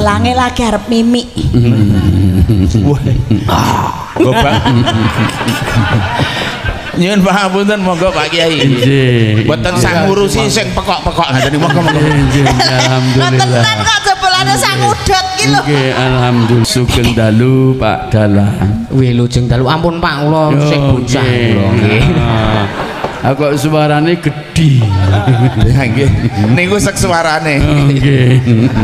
Dalange lagi arep mimik. Wah. Gobang. Nyuwun pangapunten monggo Pak Kiai. Nggih. Mboten sak ngurusi sing pekok-pekok ngaten monggo. Nggih, alhamdulillah. Tenan kok jebulane sang udut ki lho. Nggih, alhamdulillah. Sugeng dalu Pak Dalang. Wih lujeng dalu ampun Pak kula sing bocah kula nggih. Aku suarane gedhi. Ya nggih. Niku sek suarane. Nggih.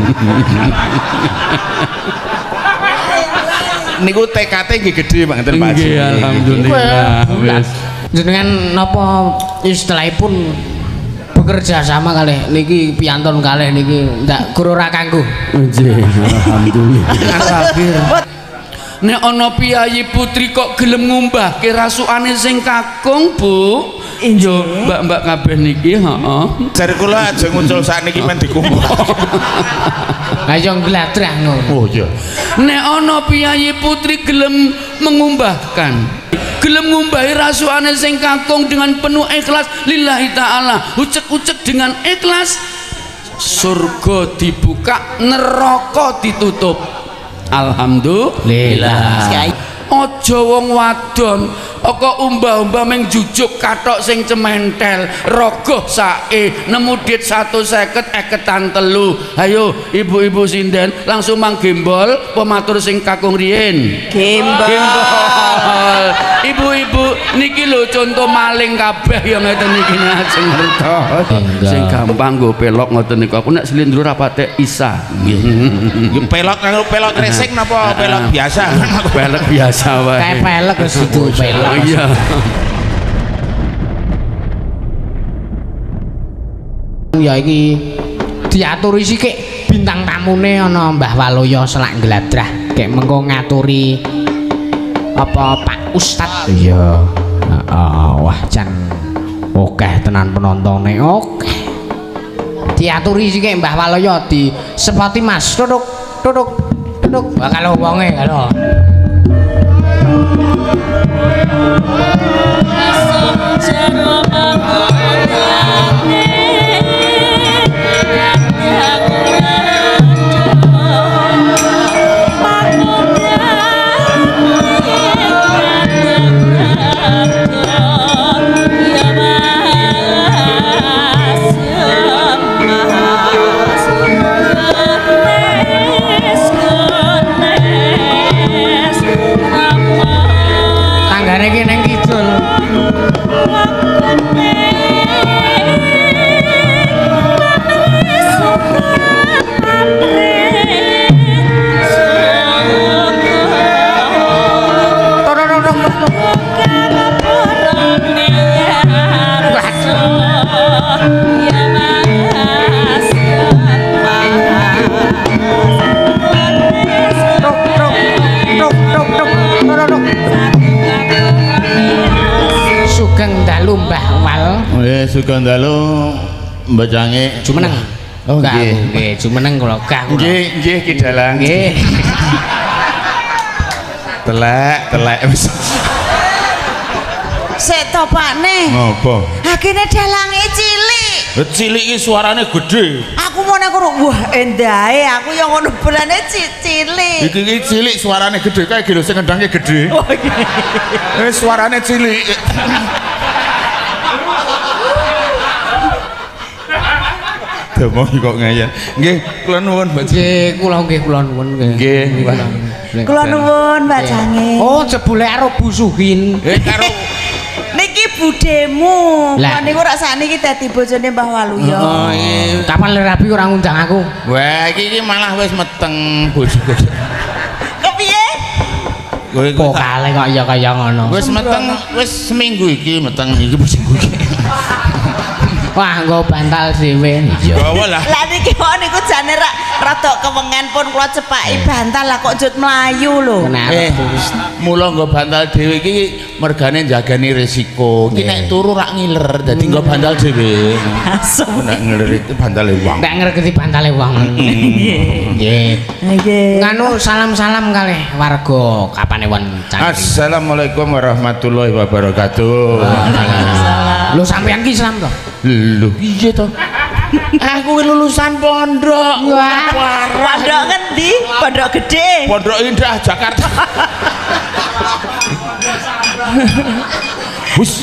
Niku TKT nggih gedhe mangten Pak. Nggih, alhamdulillah. Wis. Jenengan napa istilahipun bekerja sama kalih niki piyantun kalih niki ndak guru ra kanggo. Nggih, alhamdulillah. Nek ana piyayi putri kok gelem ngumbahke rasukane sing kakung, Bu. Yo, mbak-mbak kabeh niki, heeh. Jare kula aja nguncul sakniki men dikumpul. Ayo ngladrah ngono. Oh iya. Nek ana piyayi putri gelem mengumbahkan, gelem ngumbahi rasukane sing kakung dengan penuh ikhlas lillahi taala, ucek-ucek dengan ikhlas, surga dibuka, neraka ditutup. Alhamdulillah. Aja wong wadon kok umbah-umbah meng jujuk katok sing cementel rogoh sae nemu dit 150 eketan telu. Ayo ibu-ibu sinden langsung mang gembol pematur sing kakung riyen. Gembol. Ibu-ibu niki lho contoh maling kabeh ya ngeten niki ajeng ngertos. Sing gampang nggo pelok ngoten niku. Aku nek slindro rapate isa. Nggih pelok karo pelok racing napa pelok biasa? Pelek biasa wae. Kayak pelek wis itu pelek. Oh iya. Ya iki diaturi sithik bintang tamune ana Mbah Waloyo Selak Gladrah kek mengko ngaturi apa Pak Ustad. Iya. Wah jan akeh tenan penontone akeh. Diaturi sithik Mbah Waloyo disepati Mas. Duduk, duduk, duduk. Kalau wonge kalau. Tanggane ki nang kidul. Sugeng dalu Mbah Wal. Nggih sugeng dalu mbacange Jumeneng. Oh nggih. Nggih, jumeneng kula gah. Nggih, nggih Ki Dalang. Nggih. Telek wis. Sik to Pakne. Ngopo? Akine dalange cilik. Cilik iki suarane gedhe. Aku mau nek wah endahe aku yang ngono bolane cilik. Iki cilik suarane gedhe kae lho sing ngendhange gedhe. Oh iya. Suarane cilik. Demong kok ngayal. Nggih, kula nuwun, Mbak. Nggih, kula nuwun nggih. Nggih. Kula nuwun Mbak Jange. Oh, jebule karo busuhin. Karo Niki budemu. Lah. Kok niku rak sakniki dadi bojone Mbah Waluyo. Oh, iya. Kapan le rabi ora ngundang aku? Wah, iki malah wis meteng bojoku. Kepiye? Kok kalih kok ya kaya ngono. Wis meteng, wis seminggu iki meteng iki bojoku iki. Wah, nggo bantal dhewe. Iya. Gawa lah. Lah niki kok niku jane rak rada kewengen pun kula cepaki bantal lah kok njut mlayu lho. Mula nggo bantal dhewe iki mergane njagani resiko. Iki nek turu rak ngiler, dadi nggo bantal dhewe. Asem. Nek ngiler itu bantale wong. Ndak ngerti bantale wong. Nggih. Nggih. Nganu salam-salam kalih warga Kapanewon Cangkring. Assalamualaikum warahmatullahi wabarakatuh. Lho sampean ki Islam to? Lho, iya to. Aku lulusan pondok. Wah, pondok ngendi? Pondok Gede. Pondok Indah Jakarta. Hus.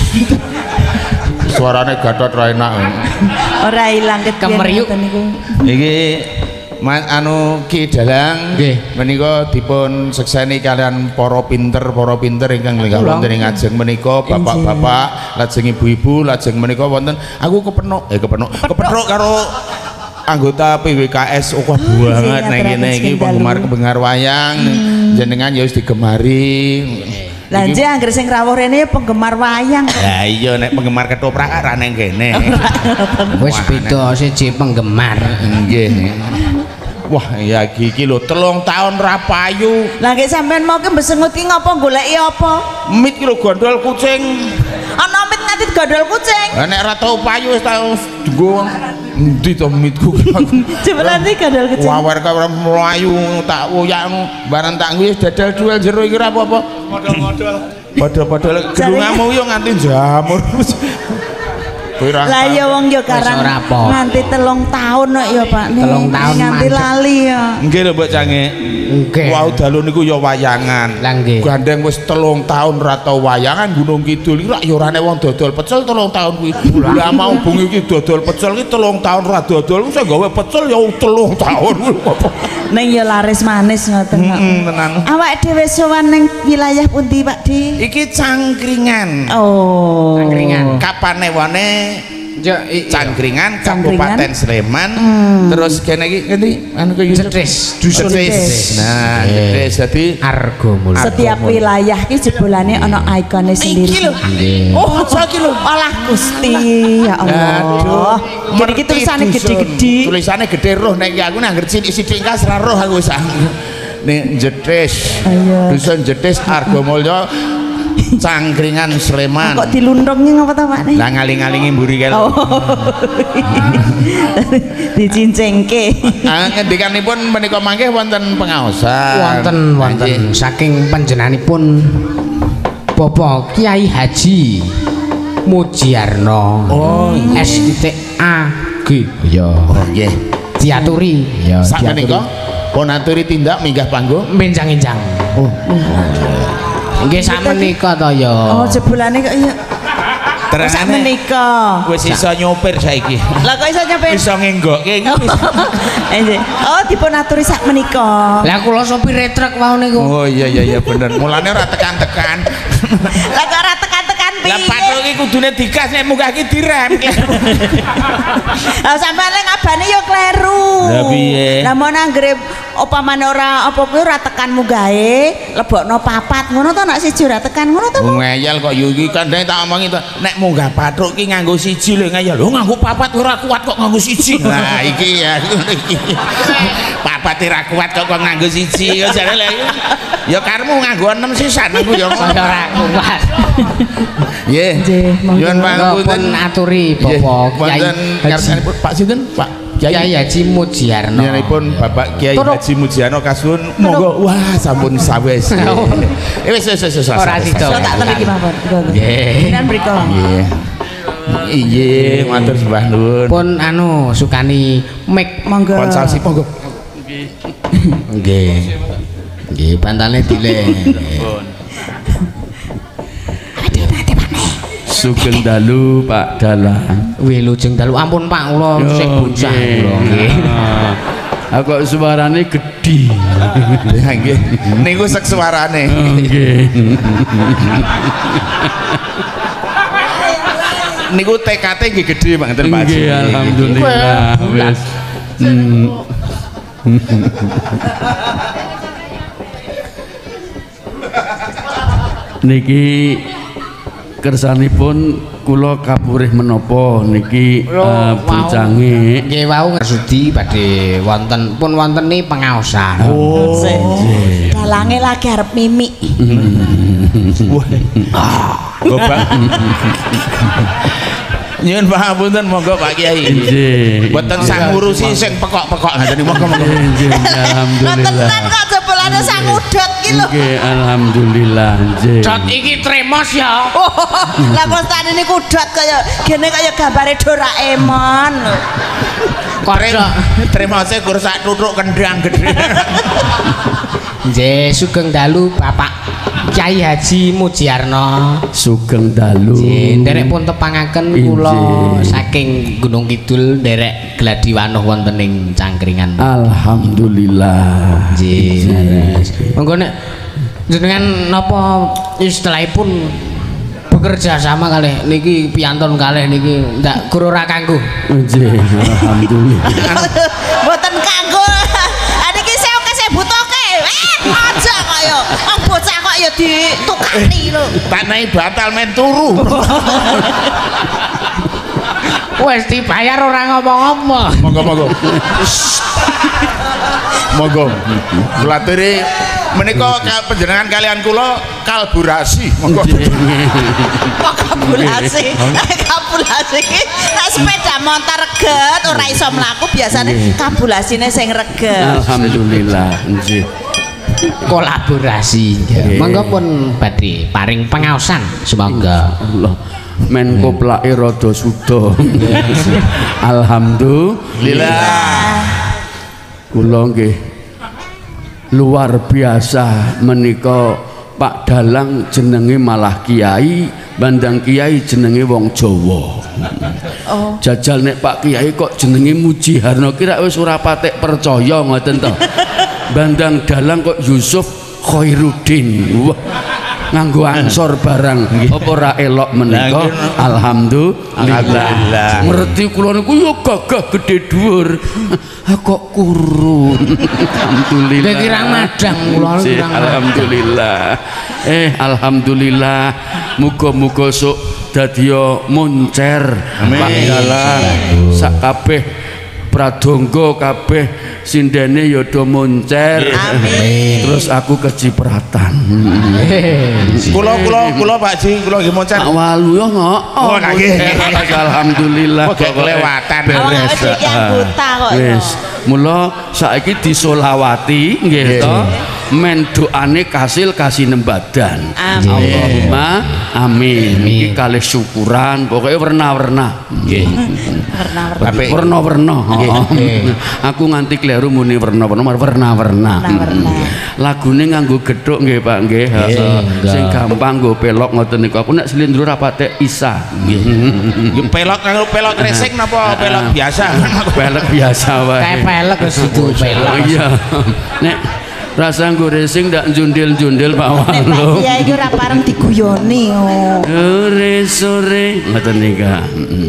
Suarane Gatot ra enak. Ora ilang Kemeriuk. Iki Mas anu Ki Dalang nggih menika dipun sekseni kalian para pinter ingkang lenggah wonten ing ajeng menika bapak-bapak lajeng ibu-ibu lajeng menika wonten aku kepenuk karo anggota PWKS kok banget nang kene iki penggemar wayang jenengan ya wis digemari. Lah nje anggere sing rawuh rene ya penggemar wayang. Lah iya nek penggemar ketoprak ra nang kene. Wis beda siji penggemar. Nggih. Wah, ya iki lho 3 tahun ra payu. Lah nek sampean mau ki mbesengut ki ngopo goleki apa? Mit ki lho gondol kucing. Ana mit nganti gondol kucing. Lah nek ra tau payu wis tau nggo endi to mitku ki. Jebul nanti gondol kucing. Wawer ka mlayu tak woyak barang tak wis dadal duel jero iki ra apa-apa. Modal-modal. Padha-padha gelungamu yo nganti jamur. Lah ya wong yo karang nganti 3 tahun kok ya Pak. 3 tahun nganti lali ya. Nggih lho Mbak Cange. Nggih. Wau dalu niku ya wayangan. Lah nggih. Gandeng wis 3 tahun ra tau wayangan Gunung Kidul iki rak ya orane wong dodol pecel 3 tahun kuwi. Lah mau bengi iki dodol pecel iki 3 tahun ra dodol sing gawe pecel ya 3 tahun. Ning ya laris manis ngoten kok. Tenan. Awak dhewe sowan ning wilayah pundi Pak Di? Iki Cangkringan. Oh. Cangkringan. Kapanewane Cangkringan, Cangkringan. Kabupaten Sleman. Terus kene iki ngendi? Anu kaya Cedes, dusun Cedes. Nah, Cedes dadi Argo Mulyo. Setiap wilayah ki jebulane ana ikone sendiri. Iki lho. Oh, iki lho. Alah Gusti, ya Allah. Jadi ki tulisane gede-gede. Tulisane gede roh nek aku nang sithik-sithik kas ra roh aku wis. Nek Jedes. Ayo. Dusun Jedes Argo Mulyo Cangkringan Sleman. Kok dilundungnya ngapa ta Pak? Lah ngaling-ngalingi mburi kae. Oh. Dicincengke. Ngendikanipun menika mangke wonten pengaosan. Wonten saking panjenenganipun Bapak Kiai Haji Mujiarno. Oh, SITAG. Ya. Oh nggih. Diaturi. Ya, Sakmenika pun aturi tindak minggah panggung. Menjang-enjang. Oh. Nggih sakmenika to ya. Oh, jebulane kok iya. Terus sak menika. Wis iso nyopir saiki. Lah kok iso nyopir? Iso ngenggokke iki. Oh, dipun aturi sak menika. Lah kula sopir truk wau niku. Oh iya bener. Mulane ora tekan-tekan. Lah kok ora tekan-tekan piye? Lah patruk iki kudune digas nek munggah ki direm. Lah sampeyan nek ngabane yo kleru. Lah piye? Lah mon anggere upamane ora apa kuwi ora tekan munggahe, lebokno papat ngono to nek siji ora tekan ngono to. Ngeyel kok yo iki kandhane tak omongi to. Nek munggah patruk ki nganggo siji lho ngeyel. Lho nganggo papat ora kuat kok nganggo siji. Nah iki ya iki. Papat ora kuat kok nganggo siji. Ya jare lha ya karemu nganggo 6 sisan aku ya ora kuat. Nggih. Nyuwun pangapunten aturi Bapak Kiai Haji Pak sinten? Pak Kiai Haji Mujiarno. Nyanipun Bapak Kiai Haji Mujiarno kasun monggo wah sampun sawes. Wis ora sida. Tak teliki mawon. Nggih. Nan mriko. Nggih. Iya, matur sembah nuwun. Pun anu sukani mik Monggo. Konsalsi monggo. nggih. Nggih, pantale dileh. Sugeng dalu Pak Dalang. Wilujeng dalu ampun Pak kula sing bocah kula nggih. Aku suarane gedhi. Ya nggih. Niku sek suarane. Nggih. Niku TKT nggih gedhe Pak ngeten Pak. Nggih alhamdulillah wis. Niki kersanipun kula kapurih menapa niki bocange Nggih wau ngersudi badhe wonten pun wontene pengaosan. Oh. Dalange lagi arep mimik. Gobak. Nyuwun pangapunten monggo Pak Kiai. nggih. Mboten sang ngurusi sing pekok-pekok ngaten monggo. Nggih alhamdulillah. Tenan kok jebulane sang udut ki lho. Nggih alhamdulillah nggih. Dot iki tremos ya. Lah kok tane niku udut kaya gene kaya gambare Doraemon lho. Terima kasih gur sak tutuk kendang gedhe. Nggih, sugeng dalu Bapak Kyai Haji Mujiarno. Sugeng dalu. Nggih, nderek pun tepangaken kula saking Gunung Kidul nderek gladiwanuh wonten ing Cangkringan. Alhamdulillah. Nggih. Monggo nek jenengan napa istilahipun bekerja sama kalih niki piyantun kalih niki ndak kurora kanggo. Nggih, alhamdulillah. Mboten kanggo. Niki saya butuhke. Aja kok ya. Wong bocah kok ya ditukani lho. Tanai batal men turu. Wes dibayar ora ngomong-ngomong. Monggo. Monggo. Kula aturi menika panjenengan kalian kula kalburasi. Monggo. Kabulasi. Kabulasi iki nek sepeda motor reget ora iso mlaku biasane kabulasine sing reget. Alhamdulillah. Nggih. Kolaborasi. Monggo pun badhe paring pengaosan semoga Allah Menko plake rada suda. Alhamdulillah. Kula nggih luar biasa menika Pak Dalang jenenge malah Kiai, Bandang Kiai jenenge wong Jawa. Oh. Jajal nek Pak Kiai kok jenenge Mujiharno kira wis ora patek percaya ngoten to. Bandang Dalang kok Yusuf Khairuddin. Wah. Nganggo ansor barang apa ora elok menika. Alhamdulillah. Ngerti kula niku ya gagah gedhe dhuwur. Kok kurun. Alhamdulillah. kirang madang kula kirang. Alhamdulillah. Alhamdulillah. Muga-muga sok dadi moncer Pak Dalang sak kabeh pradonga kabeh sindene ya do moncer. Amin. Terus aku kecipratan. Kula Pak Ji, kula nggih moncer. Walu yo ngok. Oh, nggih. Alhamdulillah kok kelewatan. Awak iki yang buta kok. Wis, mula saiki disolawati nggih to. Men doane kasil kasinembadan. Amin. Allahumma amin. Iki kalih syukuran, pokoke werna-werna. Nggih. Werna-werna. Aku nganti kleru muni werna-werna. Lagune nganggo gethuk nggih Pak nggih. Sing gampang nggo pelok ngoten niku. Aku nek slendro rapate isa. Nggih. Pelok karo pelok racing napa pelok biasa? Pelek biasa wae. Kayak pelek wis itu pelek. Iya. Nek rasa nggo racing ndak jundil-jundil Pak Walu. Iya iki ora pareng diguyoni. Sore ngoten nika.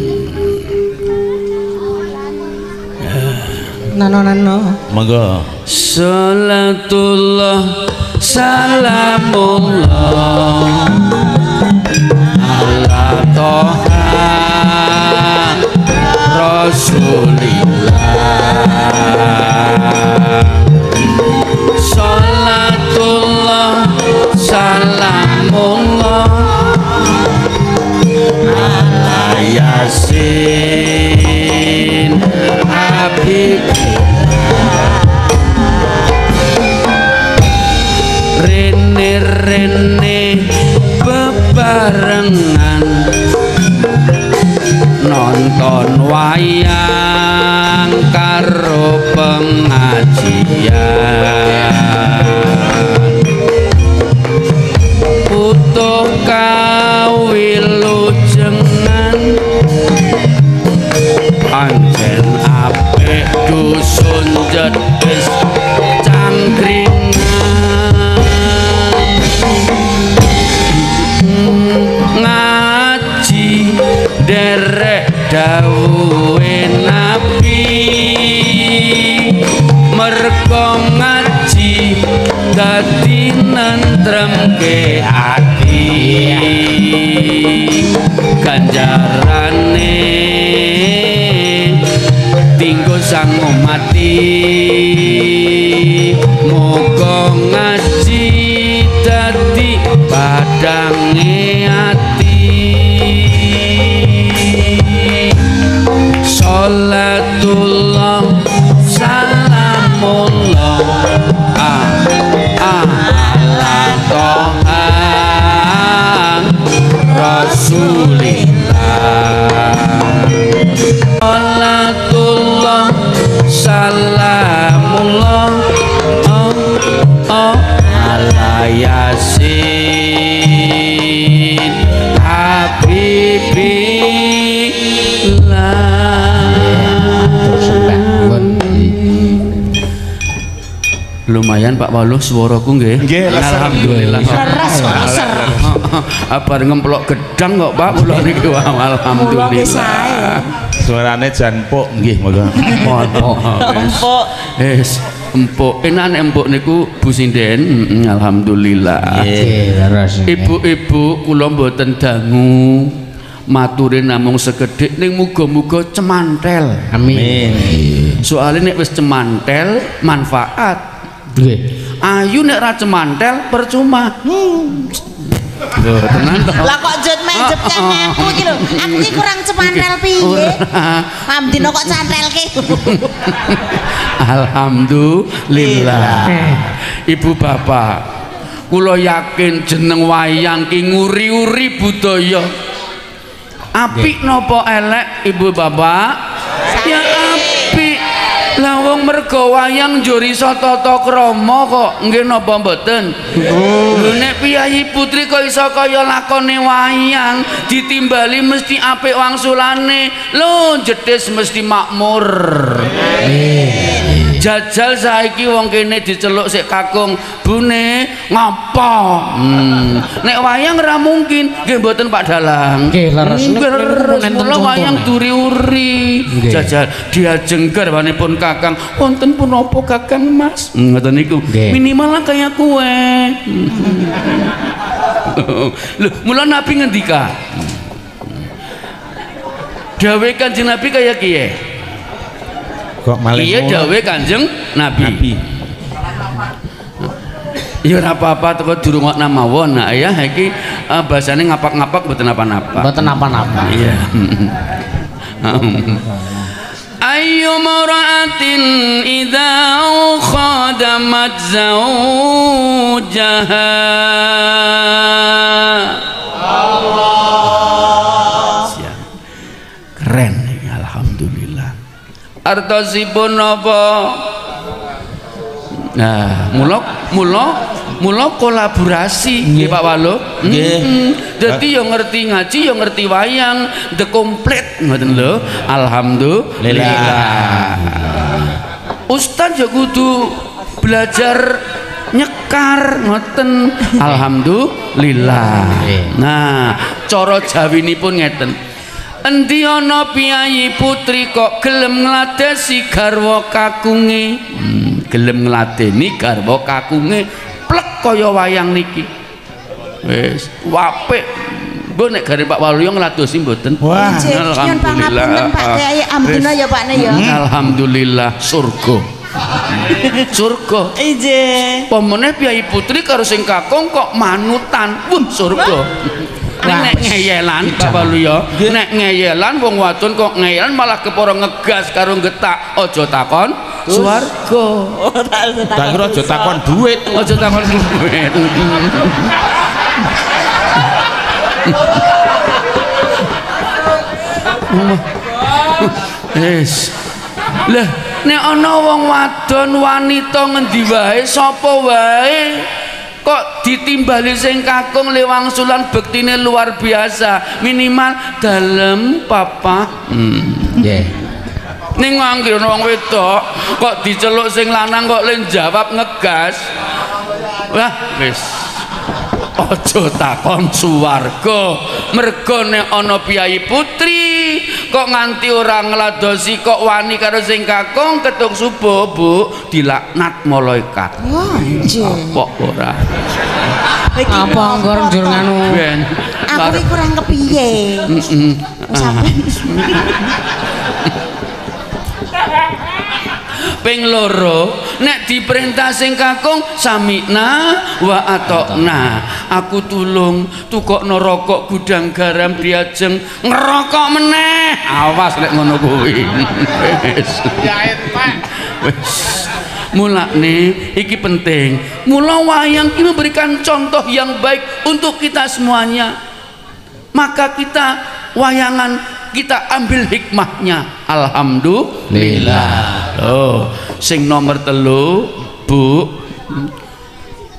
Nano. Monggo. Salatullah salamullah ala toha rasulillah. Salatullah salamullah ala yasin habib rene bebarengan nonton wayang karo pengajian utuh kawilujengan pancen apik dusun jedes Cangkringan ngaji derek dawuhe Nabi merga ngaji dadi nentremke ati ganjarane tinggo sang mati muga ngaji dadi badange ati salatullah salamullah ala toha rasulillah salatullah salamullah oh ala yasin habibi lumayan Pak Waluh suaraku nggih. Nggih, alhamdulillah. Leres kok leser. Apa ngemplok gedang kok Pak kula niki alhamdulillah. Suarane jan empuk nggih moga. Empuk. Wis empuk. Enak nek empuk niku Bu Sinden. Alhamdulillah. Nggih, leres. Ibu-ibu kula mboten dangu maturin namung sekedhik ning muga-muga cemantel. Amin. Soalnya nek wis cemantel manfaat. Nggih. Ayu nek ra cemantel percuma. Lho, tenan to. Lah kok jut menjep kang aku iki lho. Aku iki kurang cemantel piye? Amdino kok cantelke. Alhamdulillah. Ibu bapak, kula yakin jeneng wayang ki nguri-uri budaya. Apik napa elek Ibu bapak? Ya apik. Lah wong mergo wayang njuri tata krama kok nggih napa mboten? Lho nek piyayi putri kok iso kaya lakone wayang ditimbali mesti apik wangsulane. Lho jedhes mesti makmur. Jajal saiki wong kene diceluk sik kakung bune ngapa? Nek wayang ora mungkin nggih mboten Pak Dalang. Nggih leres. Kula wayang duri-uri. Jajal diajeng garwanipun Kakang wonten punapa Kakang Mas? Ngoten niku. Minimal kaya kowe. Lho, mula Nabi ngendika. Dawe Kanjeng Nabi kaya kiye? Kok malah iya dawe Kanjeng Nabi. Ya ora apa-apa teko dirungokna mawon. Nah ya iki bahasane ngapak-ngapak mboten napa-napa. Mboten napa-napa. Iya. Ayyu mar'atin idza khadamat zawjaha Allah. Keren iki alhamdulillah. Artosipun napa? Nah, mula kolaborasi nggih Pak Waluh. Nggih. Dadi yo ngerti ngaji, yo ngerti wayang, the komplit ngoten lho. Alhamdulillah. Ustaz yo kudu belajar nyekar ngoten. Alhamdulillah. Nah, cara jawinipun ngeten. Endi ana piyayi putri kok gelem ngladesi garwa kakunge. Gelem ngladeni garwa kakunge plek kaya wayang niki. Wis apik. Mbok nek gare Pak Waluh ngladosi mboten? Wah, alhamdulillah. Pak Kyai Amdina ya Pak ya. Alhamdulillah surga. Surga. Ije. Pemene piyayi putri karo sing kakung kok manutan. Wuh surga. Nek ngeyelan Pak Waluh ya, nek ngeyelan wong wadon kok ngeyelan malah kepara ngegas karo getak aja takon swarga. Tak kira aja takon duit. Aja takon duit. Wis. Lah nek ana wong wadon wanita ngendi wae sapa wae kok ditimbali sing kakung lewangsulan bektine luar biasa minimal dalem papa. Nggih. Ning anggere wong wedok kok diceluk sing lanang kok le jawab ngegas. Wah wis aja takon swarga mergo nek ana piyayi putri kok nganti ora ngladosi kok wani karo sing kakung ketuk subuh Bu dilaknat malaikat. Wah, apa ora? Apa nggon njur nganu? Ben. Aku iki kurang kepiye. Ping loro nek diperintah sing kakung samikna wa atokna. Aku tulung tukokno rokok gudang garam diajeng ngerokok meneh. Awas lek ngono kuwi. Wis. Jahit Pak. Wis. Mulane iki penting. Mula wayang ini memberikan contoh yang baik untuk kita semuanya. Maka kita wayangan kita ambil hikmahnya. Alhamdulillah. Oh, sing nomor telu Bu,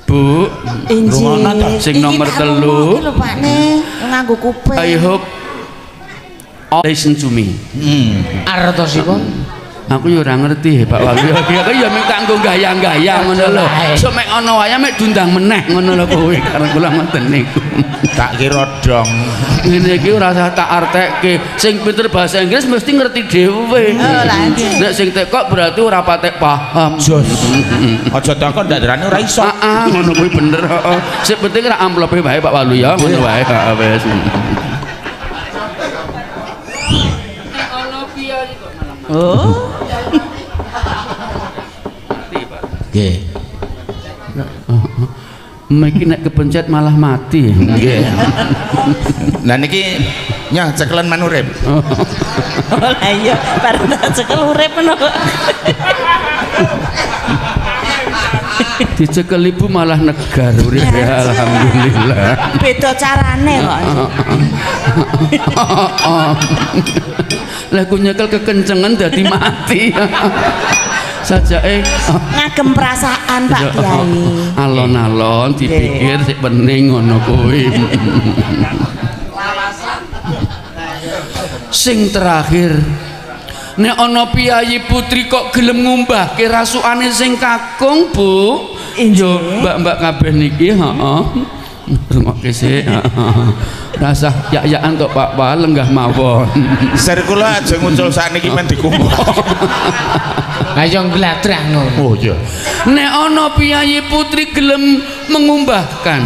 Bu. Injil. Sing nomor 3. Lho Pak ne, nganggo kuping. I hope all listen to me. Artosipun Aku ya ora ngerti Pak Waluyo. Aku ya mek kanggo gayang-gayang ngono lho. Sok mek ana wayah mek diundang meneh ngono lho kowe karo kula ngoten niku. Tak kira dong. Ngene iki ora usah tak artekke. Sing pinter bahasa Inggris mesti ngerti dhewe. Nek sing tekok berarti ora patek paham. Jos. Aja takon ndak derane ora iso. Ngono kuwi bener, heeh. Sing penting ra amplope wae Pak Waluyo ngono wae. Heeh wis. Oh. Nggih. Miki nek kepencet malah mati. Nggih. Lah niki nyah cekelen manurip. Lah iya, bareng cekel urip ngono. Dicekel ibu malah negar urip ya alhamdulillah. Beda carane kok. Lah ku nyekel kekencengan dadi mati. Sajake Ngagem perasaan Pak Kiai. alon-alon dipikir sik pening ngono kuwi. Sing terakhir nek ana piyayi putri kok gelem ngumbahke rasukane sing kakung Bu. Yo mbak-mbak kabeh niki heeh. Rungokke sik. Rasah yak-yakan tok Pak lenggah mawon. Ser kula aja nguncul sakniki men dikumpul. Lah yo ngladrah ngono. Oh iya. Nek ana piyayi putri gelem mengumbahkan.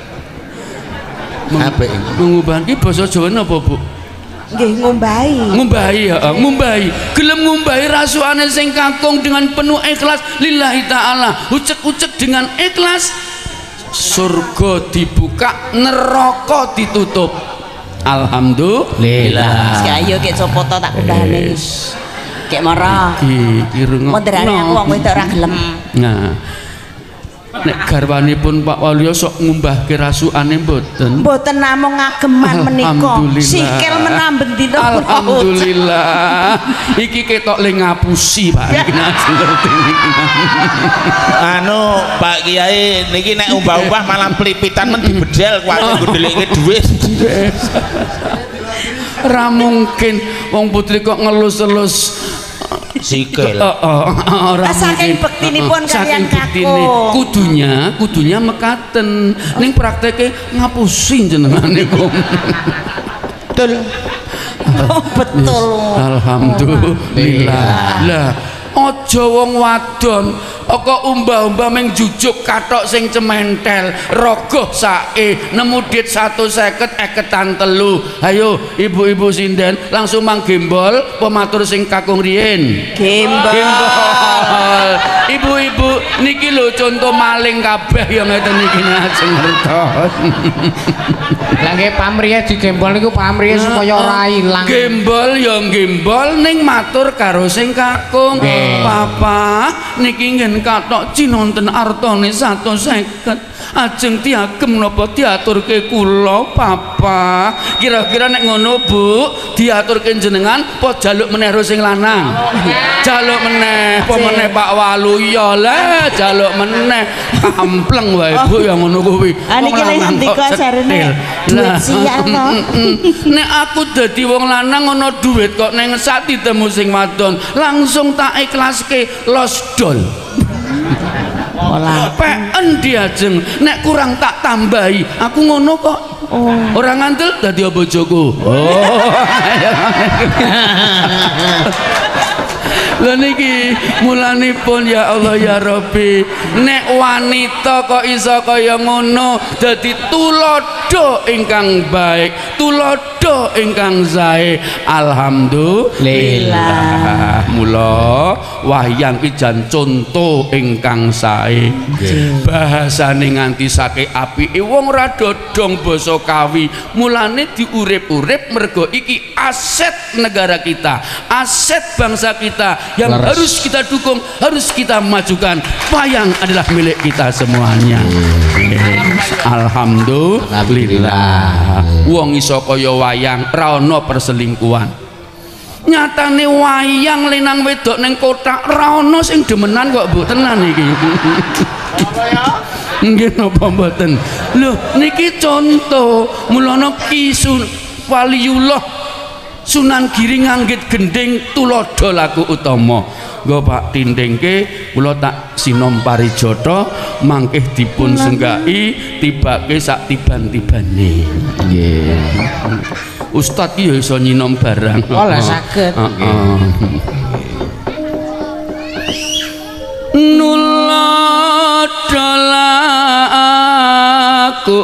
Apik. Mengubah iki basa Jawa napa Bu? Nggih ngumbahi. Ngumbahi ya, ngumbahi. Gelem ngumbahi rasukane sing kakung dengan penuh ikhlas lillahi taala. Ucek-ucek dengan ikhlas. Surga dibuka, neraka ditutup. Alhamdulillah. Ayo kek copoto tak kundhane. Kek marah. Iki rungokno. Moderane aku wong wedok ora gelem. Nah. Nek garwanipun Pak Waluyo sok ngumbahke rasukane mboten. Mboten namung ngageman menika. Sikil menamben dina. Alhamdulillah. Iki ketok le ngapusi Pak. Iki ngerti niki. Anu Pak Kiai niki nek umbah-umbah malah pelipitan men dibedel kuwi ndelike dhuwit. Ora mungkin wong putri kok ngelus-elus sikil. Ora saking bektinipun kaliyan kakung. Kudunya mekaten. Ning prakteke ngapusi jenengan niku. Betul. Betul. Alhamdulillah. Lah aja wong wadon kok umbah-umbah ming jujuk kathok sing cementel rogoh sae nemu dit 150 eketan 3. Ayo ibu-ibu sinden langsung mang gembol pematur sing kakung riyin. Gembol. Ibu-ibu niki lho contoh maling kabeh ya ngeten niki ajeng ngertos. Lah nggih pamrih digembol niku pamrih supaya ora ilang. Gembol ya gembol ning matur karo sing kakung. Papa niki ngen kathok cinonten artane 150. Ajeng diagem napa diaturke kula Papa? Kira-kira nek ngono Bu, diaturke jenengan apa jaluk meneh sing lanang? Jaluk meneh, apa meneh Pak Waluyo lah, jaluk meneh. Ampleng wae Bu ya ngono kuwi. Niki ning ndika jarene duit sial to. Nek aku dadi wong lanang ana duit kok ning sak ditemu sing wadon, langsung tak ikhlaske los dol. Olah. Peken diajeng nek kurang tak tambahi. Aku ngono kok. Orang ngantel dadi bojoku. Lha niki mulanipun ya Allah ya Rabbi, nek wanita kok iso kaya ngono dadi tulodo ingkang baik, tulodo ingkang sae. Alhamdulillah. Mula wayang iki jan conto ingkang sae. Bahasane nganti sake apike wong ora dodong basa kawi. Mulane diurip-urip mergo iki aset negara kita, aset bangsa kita yang harus kita dukung, harus kita majukan. Wayang adalah milik kita semuanya. Alhamdulillah. Wong iso kaya wayang ra ono perselingkuhan. Nyatane wayang lenang wedok ning kotak ra ono sing demenan kok Bu, tenan iki. Nggih napa mboten? Lho niki contoh mulana Ki Waliullah Sunan Giri nganggit gending tulodo laku utama. Nggo Pak tindingke kula tak sinom parijata mangkih dipun senggahi tibake sak tiban-tibane. Nggih. Ustaz ki ya iso nyinom barang. Oh lah saged. Heeh. Nulodo laku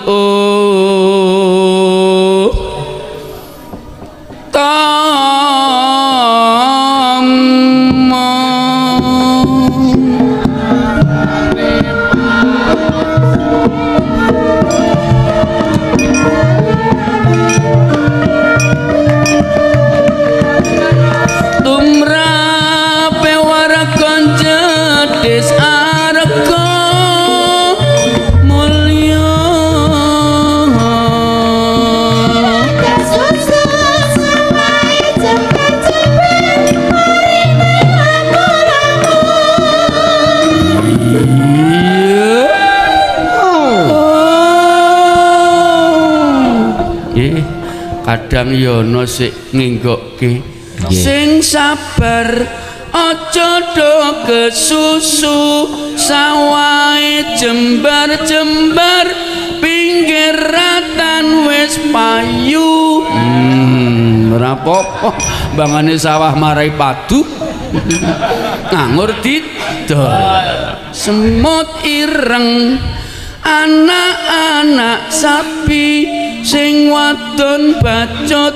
kadang yono sik nginggokke sing sabar aja do kesusu sawahe jembar-jembar pinggir ratan wis payu ora apa-apa bangane sawah marai padu nganggur didol semut ireng anak-anak sapi sing wadon bacot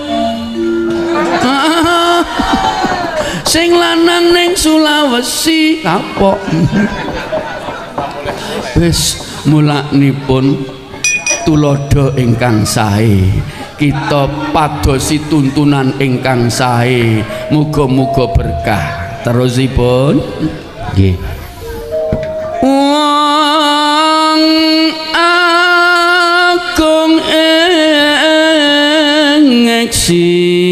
sing lanang ning Sulawesi kapok wis mulaknipun tulodo ingkang sae kita padosi tuntunan ingkang sae muga-muga berkah terusipun nggih wong agung ngeksi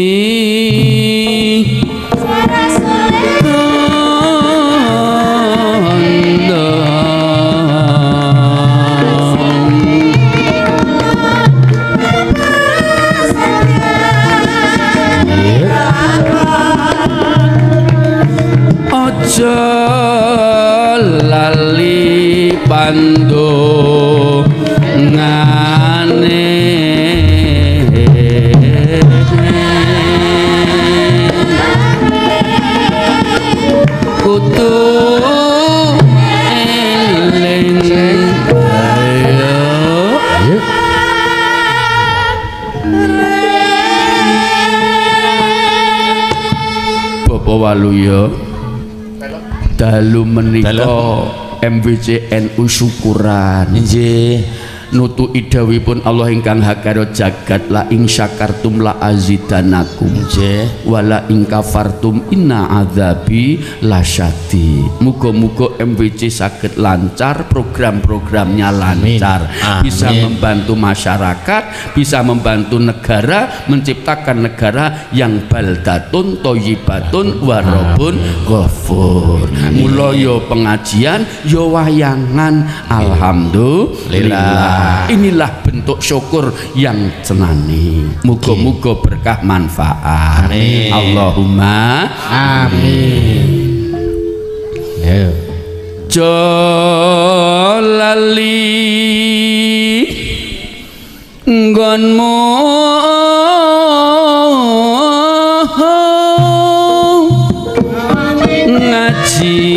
aja lali pandongane kudu eling ayo Bapak Waluyo dalu menika MWCNU syukuran nutu idawipun Allah ingkang hakaro jagat la ing syakartum la azidanakum wala ing kafartum inna adzabi lasyadid. Muga-muga MWC saged lancar, program-programnya lancar. Amin. Bisa membantu masyarakat, bisa membantu negara, menciptakan negara yang baldatun thayyibatun warabun ghafur. Mula yo pengajian yo wayangan alhamdulillah. Inilah bentuk syukur yang senani. Muga-muga berkah manfaat. Amin. Allahumma amin. Jolali nggonmu ngaji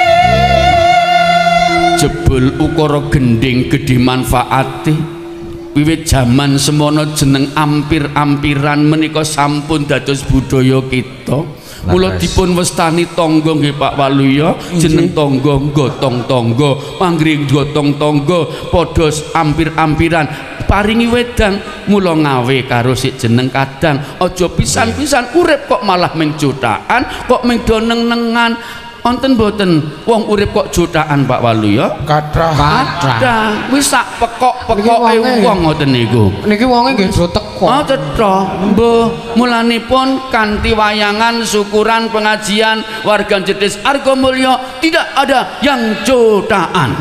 ukara gending gedhe manfaate wiwit jaman semono jeneng ampir-ampiran menika sampun dados budaya kita. Mula dipun westani tangga nggih Pak Waluya, jeneng tangga gotong tangga, panggring gotong tangga padha ampir-ampiran. Paringi wedang mula ngawe karo sik jeneng kadang. Aja pisan-pisan urip kok malah ming jotakan, kok ming do neng-nengan. Wonten mboten wong urip kok jotakan Pak Waluya? Kathah. Wis sak pekok-pekoke wong ngoten niku. Niki wonge nggih do teko. Oh, cetha. Mbuh, mulanipun kanthi wayangan syukuran pengajian warga Jetis Argomulyo tidak ada yang jotakan.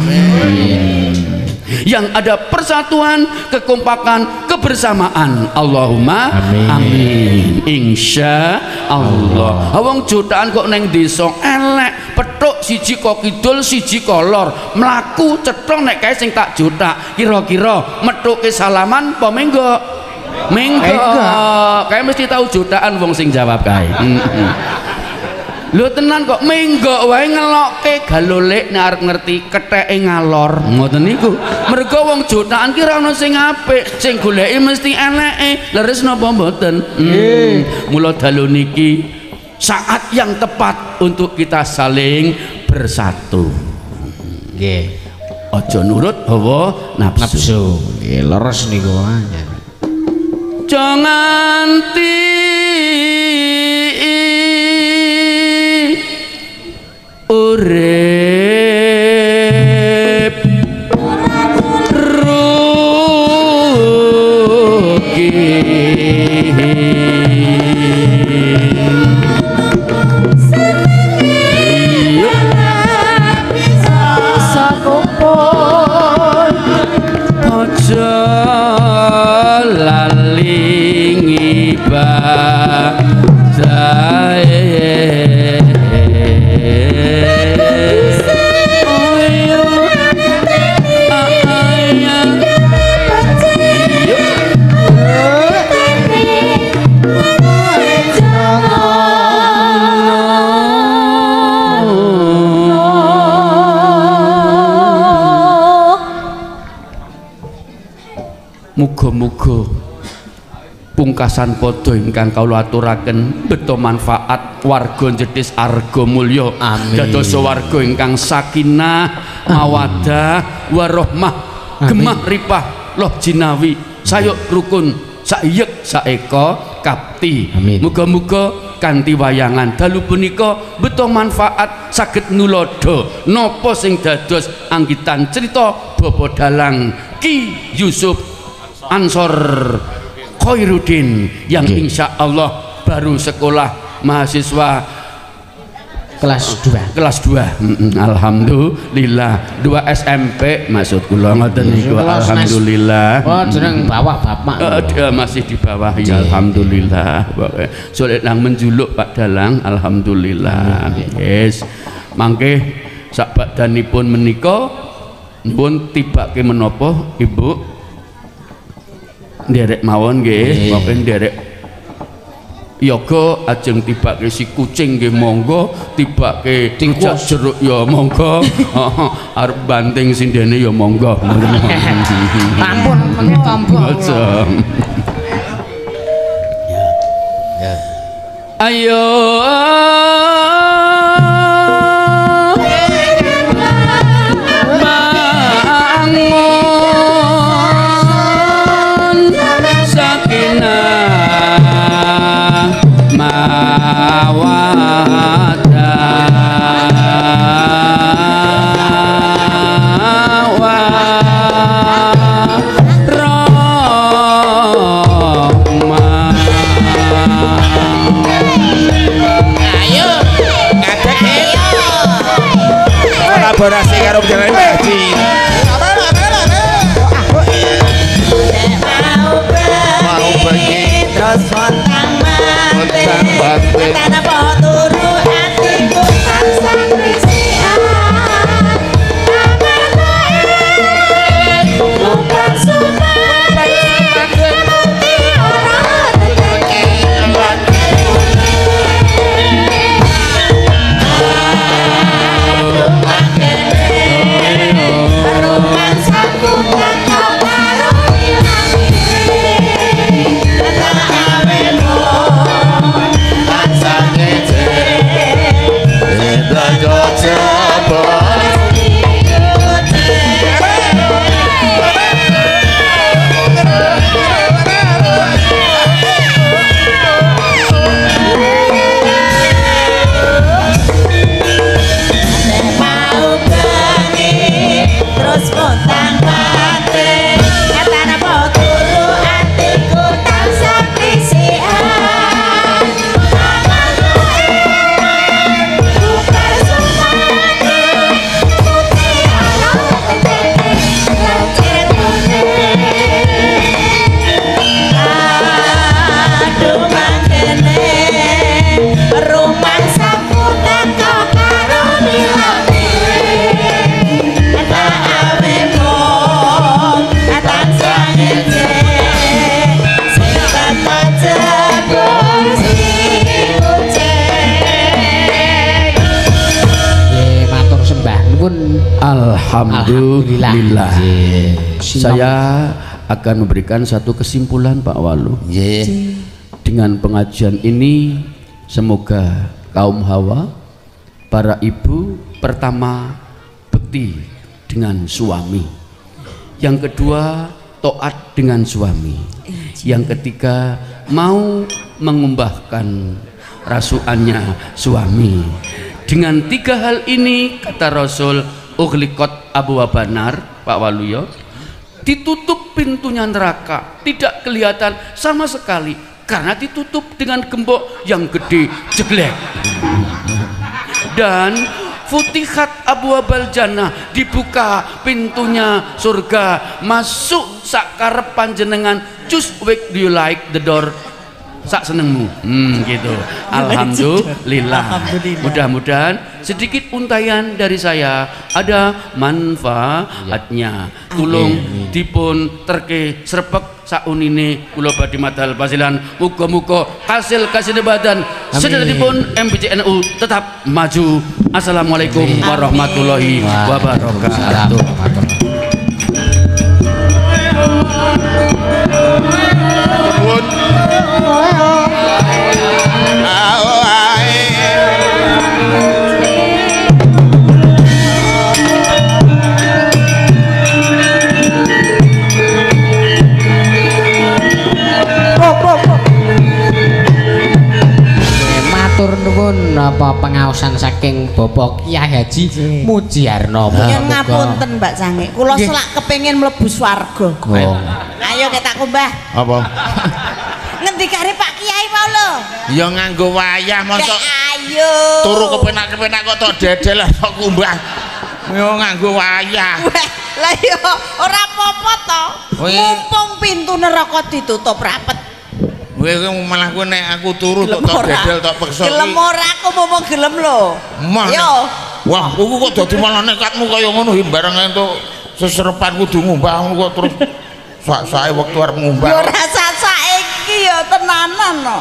Yang ada persatuan, kekompakan, kebersamaan. Allahumma amin. Insya Allah. Wong jotaan kok neng desa elek, petuk siji kok kidul, siji kolor, mlaku cetha nek kae sing tak jotak. Kira-kira metuke salaman apa menggo? Menggo. Kae mesti tahu jotaan wong sing jawab kae. Lho tenan kok menggo wae ngelokke galolek nek arep ngerti ketheke ngalor. Ngoten niku. Mergo wong jotakan ki ora ono sing apik, sing goleki mesti eleke. Leres napa mboten? Mula dalu niki saat yang tepat untuk kita saling bersatu. Nggih. Aja nurut hawa nafsu. Nggih, leres niku. Jangan urip rugi aja lali ngibadahe. Muga-muga pungkasan padha ingkang kawula aturaken beto manfaat warga Jetis Argomulyo. Dados warga ingkang sakinah, mawaddah, warahmah, gemah ripah, loh jinawi, sayuk rukun, saiyek saeka kapti. Muga-muga kanthi wayangan dalu punika beto manfaat saged nulodo napa sing dados anggitan cerita Bapa Dalang Ki Yusuf Ansor Khairuddin yang insya Allah baru sekolah mahasiswa kelas 2 alhamdulillah 2 SMP maksud kula ngoten niku alhamdulillah. Oh jeneng bawa bapak dia masih di bawah ya alhamdulillah sulit nang menjuluk Pak Dalang alhamdulillah. Yes mangke sak badanipun menika pun tibake menapa Ibu nderek mawon nggih, mungkin nderek yoga ajeng tibake si kucing nggih monggo, tibake tikus jeruk ya monggo, arep banting sindene ya monggo. Ampun mengke tampa. Ayo kolaborasi karo Jalan Haji. Mau pergi terus montang mati tanah pohon turu hatiku sang krisian bukan sunat nanti orang terkekeh rumah saku dan kau Alhamdulillah. Saya akan memberikan satu kesimpulan Pak Walu. Dengan pengajian ini semoga kaum hawa, para ibu pertama bekti dengan suami, yang kedua taat dengan suami, yang ketiga mau mengumbahkan rasuannya suami. Dengan 3 hal ini kata Rasul ughliqat abwabanar Pak Waluyo, ditutup pintunya neraka, tidak kelihatan sama sekali karena ditutup dengan gembok yang gede jeglek. Dan futihat abwabal jannah, dibuka pintunya surga, masuk sakarep panjenengan, just wake do you like the door, sak senengmu, gitu. Alhamdulillah. Mudah-mudahan sedikit untayan dari saya ada manfaatnya. Tulung dipun terke srepek saunine kula badhe madhal pasilan, muga-muga kasil kasinebatan sedherepipun MBCNU tetap maju. Assalamualaikum warahmatullahi wabarakatuh. Matur nuwun apa pengaosan saking Bapak Kyai Haji Mujiarno. Yen ngapunten Mbak Sange, kula selak kepengin mlebu swarga. Ayo kita kumbah. Apa? Ngendi kare Pak Kiai mau lho? Ya nganggo wayah mosok. Ayo. Turu kepenak-kepenak kok tok dedel kok kumbah. Yo nganggo wayah. Lah yo ora apa-apa to. Mumpung pintu neraka ditutup rapet. Kowe malah kowe nek aku turu tok dedel tok peksa. Gelem ora aku momong gelem lho. Yo. Wah, kuwi kok dadi malah nekatmu kaya ngono bareng entuk seserepan kudu ngumbah kok terus sak-sake wektu arep ngumbah. Yo rasa saiki yo tenanan no.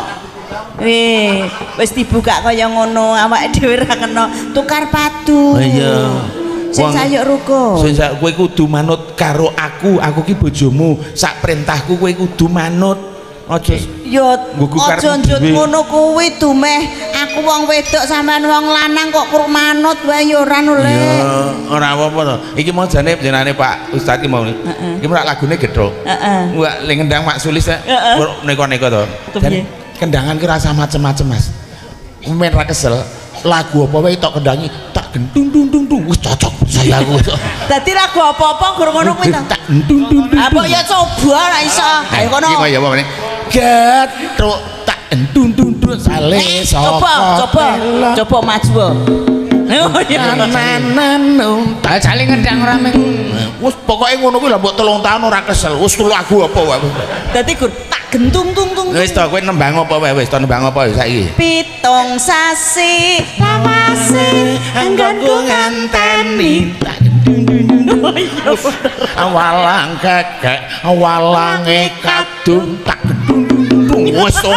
Wis dibuka kaya ngono, awake dhewe ra kena tukar padu. Iya. Sing sayuk ruko. Sing kowe kudu manut karo aku ki bojomu. Sak perintahku kowe kudu manut. Aja yo aja njut ngono kuwi dumeh aku wong wedok sampean wong lanang kok kurang manut wae yo ora noleh. Ya ora apa-apa to. Iki mau jane jenenge Pak Ustaz ki mau. Iki rak lagune gedhok. Heeh. Wah ling kendang Mak Sulis neko-neko to. Dan kendangan ki rasa macem-macem Mas. Men ra kesel. Lagu apa wae tok kendangi tak gendung dung dung dung wis cocok saya aku. Dadi lagu apa-apa gur ngono kuwi to. Tak gendung dung dung. Apa ya coba ra iso. Ayo kono. Iki ya apa meneh? Getruk tak gendung dung dung sale sapa. Coba maju. Oh ya manan. Jale ngendang ora mung. Wis pokoke ngono kuwi lha mbok 3 tahun ora kesel. Wis lagu apa wae. Dadi gur gentung tung tung. Wis to kowe nembang apa wae wis to nembang apa saiki? Pitung sasi lawase anggonku nganteni. Awalang kekek awalange kadung tak gendung wis to.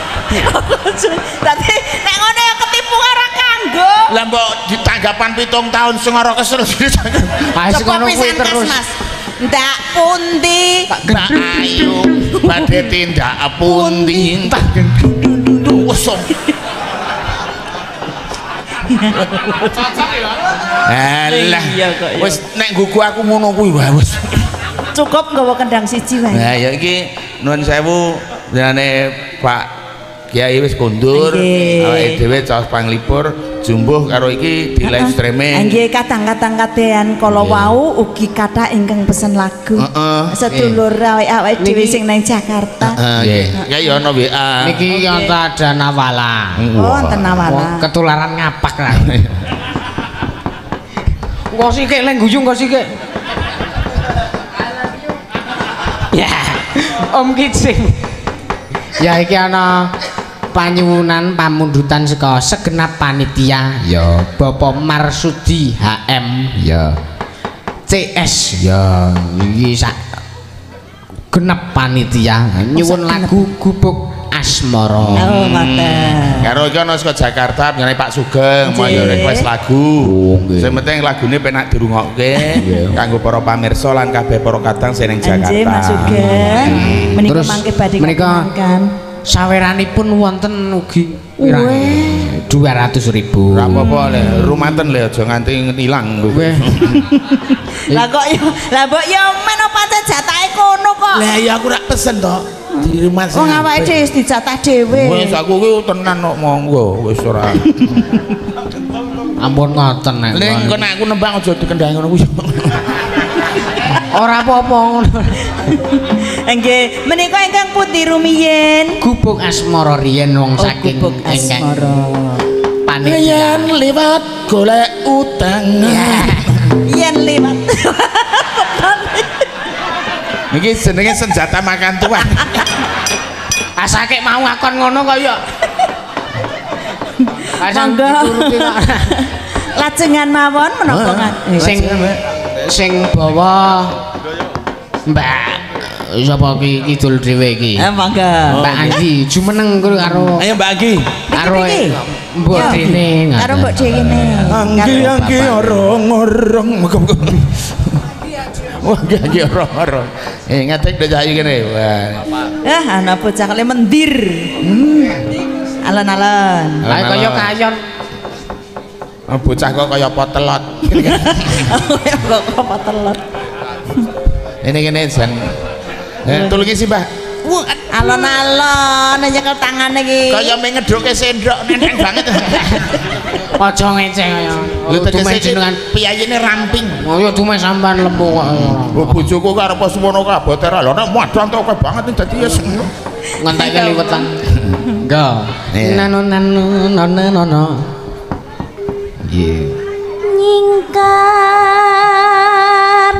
Dadi nek ngono ya ketipu karo kanggo. Lah mbok ditanggapan 7 tahun sing ora kesel. Ha sing ngono kuwi terus. Ndak pundi Mbak Ayu badhe tindak pundi tak gendung wis. Alah wis nek nggugu aku ngono kuwi wae wis. Cukup nggawa kendang siji wae. Nah ya iki nuwun sewu jenenge Pak Kiai wis kondur, awake dhewe caos panglipur jumbuh karo iki di live streaming. Nggih kadang-kadang kadehan kala wau ugi kathah ingkang pesen lagu. Sedulur awake dhewe sing nang Jakarta. Nggih. Ya ana WA. Niki ada nawala. Oh, wonten nawala. Ketularan ngapak lah. Kok sik lek guyung kok sik. Ya. Om Kicing. Ya iki ana panyuwunan pamundutan saka segenap panitia ya Bapak Marsudi HM ya CS ya iki sak genep panitia nyuwun lagu gubuk Asmara. Oh, ngoten. Karo iki ana saka Jakarta nyane Pak Sugeng mau yo request lagu. Sing penting lagune penak dirungokke kanggo para pamirsa lan kabeh para kadang sing ning Jakarta. Nggih, Mas Sugeng. Menika mangke badhe menika saweranipun wonten ugi 200.000. Ora apa-apa le, rumanten le aja nganti ilang kowe. Lah kok yo, lah mbok yo men apa jatahe kono kok. Lah ya aku rak pesen to. Di rumah sing. Wong awake dhewe wis dijatah dhewe. Wis aku ki tenan kok monggo wis ora. Ampun ngoten nek. Ning kok nek aku nembang aja dikendhangi ngono kuwi. Ora apa-apa ngono. Nggih, menika ingkang pundi rumiyin? Gubuk Asmara riyen wong saking ingkang panitia. Yen liwat golek utang. Yen liwat. Iki jenenge senjata makan tuan. Asake mau akon ngono kaya. Monggo. Lajengan mawon menapa sing bawa Mbak sapa ki kidul dhewe iki. Monggo. Mbak Anggi jumeneng karo. Ayo Mbak Anggi. Karo Mbok Dene. Karo Mbok Dene. Anggi orong-orong muga-muga. Wah, Anggi orong-orong. Ngatek dajak iki kene. Wah. Ana bocah kale mendir. Alon-alon. Ayo kaya kayon. Bocah kok kaya potelot. Kok potelot. Ini kene jan. Tulungi sih, Mbah. Alon-alon nyekel tangane iki. Kaya ngedhoke sendok neneng banget. Aja ngeceng kaya. Lho tegese jenengan piyayine ramping. Oh ya dume sampean lembu kok. Bojoku karo apa semono kabeh ora lho nek muadan to banget dadi ya ngono. Ngentekke liwetan. Enggak. Nano. Nggih. Nyingkar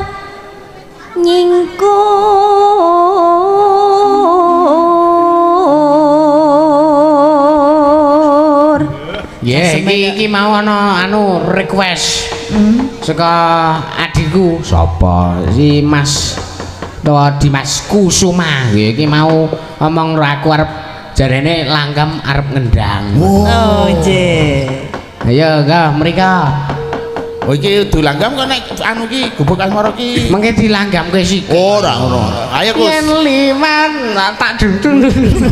nyingkur. Iki mau ana anu request. Saka adikku sapa? Si Mas Dimas Kusuma. Iki mau ngomong karo aku arep jarene langgam arep ngendang. Oh, nggih. Ayo, ga mereka. Oh iki dulanggam kok nek anu ki gubuk Asmara ki. Mengke dilanggamke sik. Ora ngono. Ayo Gus. Yen liman tak dudung.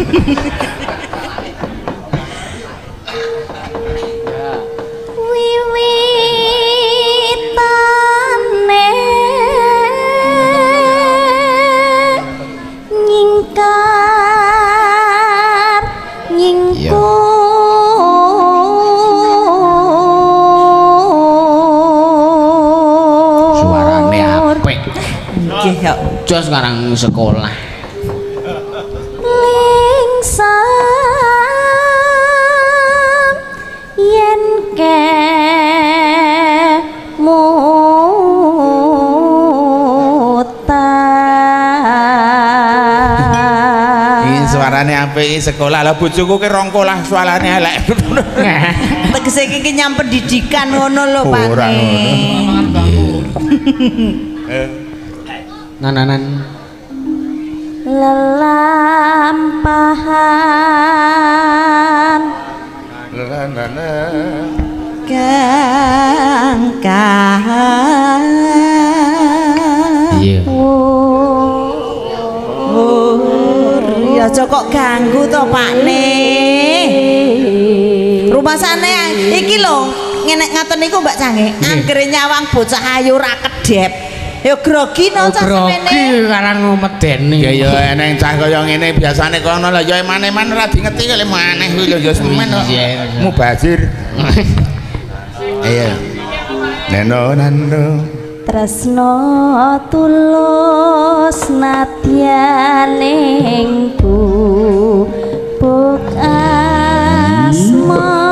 Wiwitane nyingkar nyingkur. Jos sekarang sekolah. Lingsam yen kemutan. Iki suarane apik iki sekolah. Lah bojoku ki rongkolah suarane elek. Tegese iki nyam pendidikan ngono lho, Pak. Ora ngono. Nananan lelampahan kangkahan iya ya kok ganggu to Pak rumasane iki lho ngenek ngaten niku Mbak Cange anggere nyawang bocah ayu ra kedep ya grogi no cah semene grogi karang medeni ya ya eneng cah kaya ngene biasane kono lho ya emane-emane ora diingeti kali maneh kuwi lho ya semen kok mubazir iya neno nando tresno tulus nadyaning bubuk asmara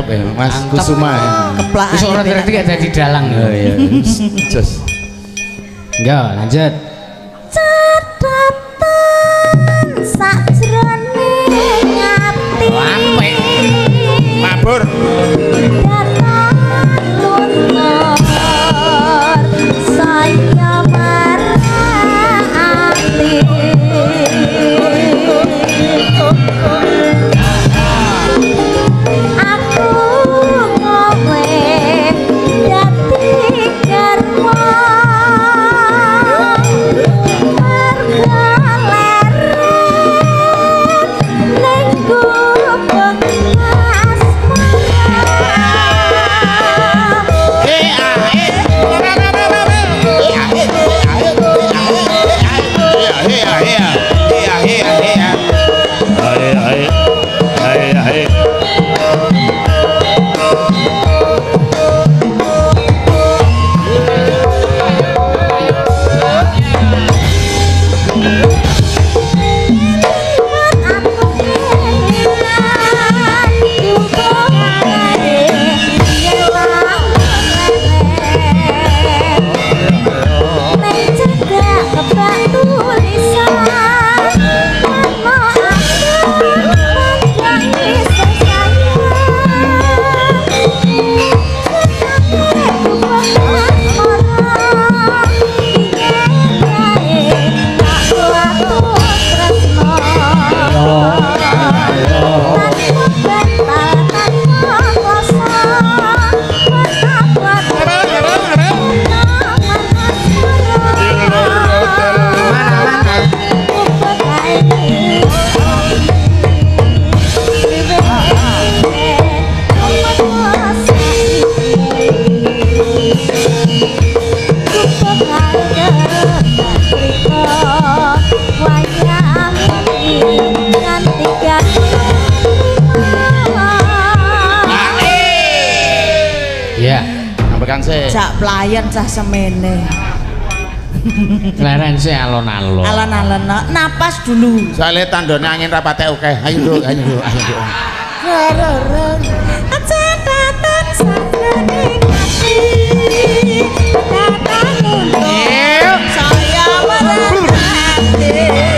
Mas Kusuma. Keplak. Wis ora ngerti gak dadi dalang. Oh iya. Jos. Enggak, lanjut. Catatan sajroning ati. Apik. Mabur. Datang luntur saya marati. Aku kowe dadi karma. Jak pelayan cah semene. Leren sih alon-alon. Alon-alon, napas dulu. Soalnya tandone angin rapate oke. Ayo Duk, ayo Duk, ayo Duk. Catatan sajroning ati. Datang luntur saya marati.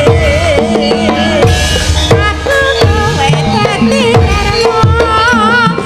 Aku kowe dadi karma.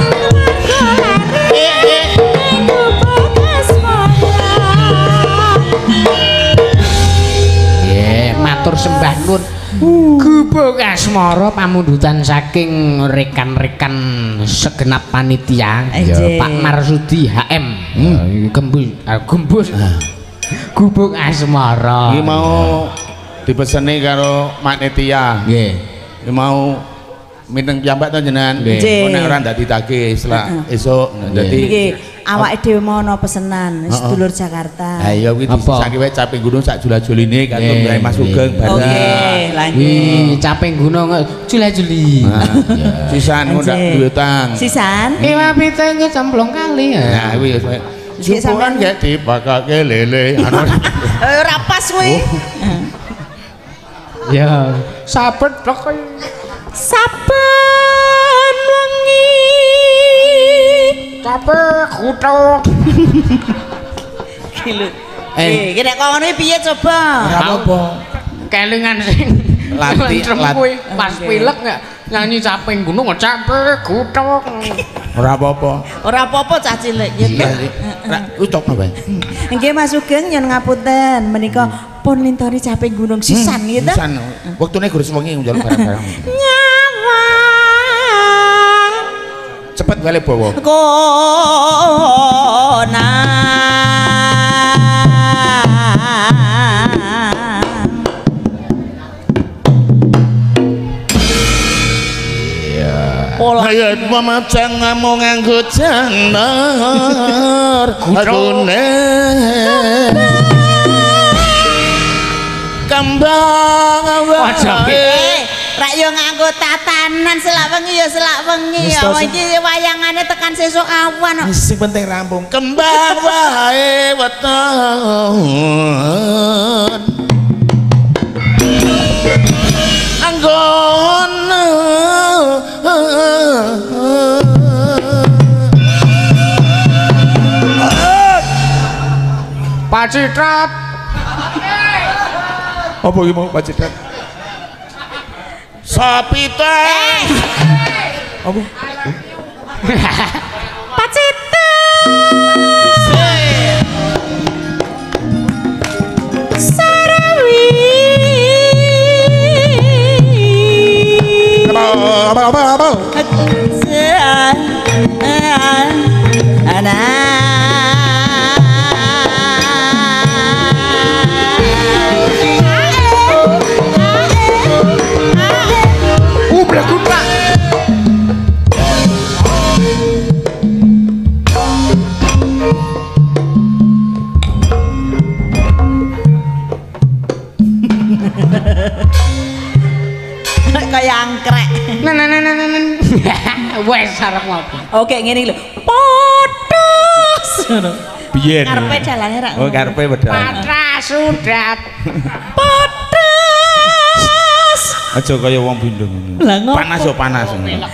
Matur sembah nuwun. Gubuk asmara pamundutan saking rekan-rekan segenap panitia Pak Marsudi HM. Gembus. Gubuk asmara. Iki mau dipeseni karo panitia. Nggih. Iki mau mineng piyambak to jenengan. Nggih. Nek ora ndak ditagih setelah esuk. Dadi iki awake dhewe mau ana pesenan sedulur Jakarta. Ha iya kuwi disake wae caping gunung sak jula-juline karo Mbah Mas Sugeng bareng. Oke, lanjut. Caping gunung jula-juli. Sisan ndak duwe utang. Sisan? Iwa piting cemplung kali. Nah kuwi syukuran gak dibakake lele. Ora pas kuwi. Ya, sabet blok. Saben wengi capek kutok. Gila. Iki nek kok ngono piye coba? Ora apa-apa. Kelingan sing Latih pas pilek enggak nyanyi caping gunung capek kutok. Ora apa-apa. Ora apa-apa cah cilik gitu. Utok apa? Nggih Mas Sugeng nyuwun ngapunten menika pun lintori caping gunung sisan gitu. Sisan. Wektune gurus wengi njaluk barang-barang. Cepet wae bawa. Kona Hayat mamacang ngamo nganggo janar agune kambang wae rak yo nganggo tatanan selak wengi ya selak wengi ya iki wayangane tekan sesuk awan kok sing penting rampung kembang wae weton anggon Pak Citrat. Apa iki mau Pak Citrat? Sapite. Apa? Pak Cita Sarawi Apa? Blakuta. Kayak angkrek. Wes arep ngopo? Oke, ngene lho. Podos. Biyen. Karepe dalane ra. Oh, karepe wedal. Patra sudat. Podos. Aja kaya wong bindeng. Lah ngopo? Panas yo panas. Panas.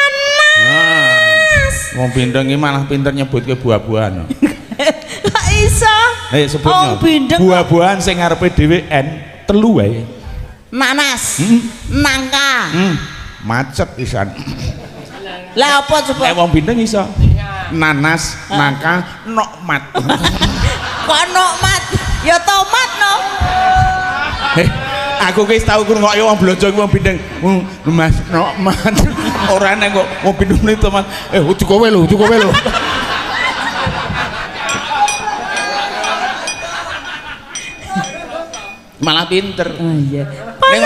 Wong bindeng iki malah pinter nyebutke buah-buahan. Kok iso? Sebutnya. Wong bindeng Buah-buahan sing ngarepe dhewe N telu wae. nanas, nangka. Macet pisan. Lah apa coba? Wong bindeng iso. Nanas, nangka, nokmat. Kok nokmat? Ya tomat no. Aku wis tau ngrungokke wong blonjo wong bindeng. Mas nokmat. Ora nek kok wong bindeng ni tomat. Cukup wae lho. Malah pinter. Oh iya. Ning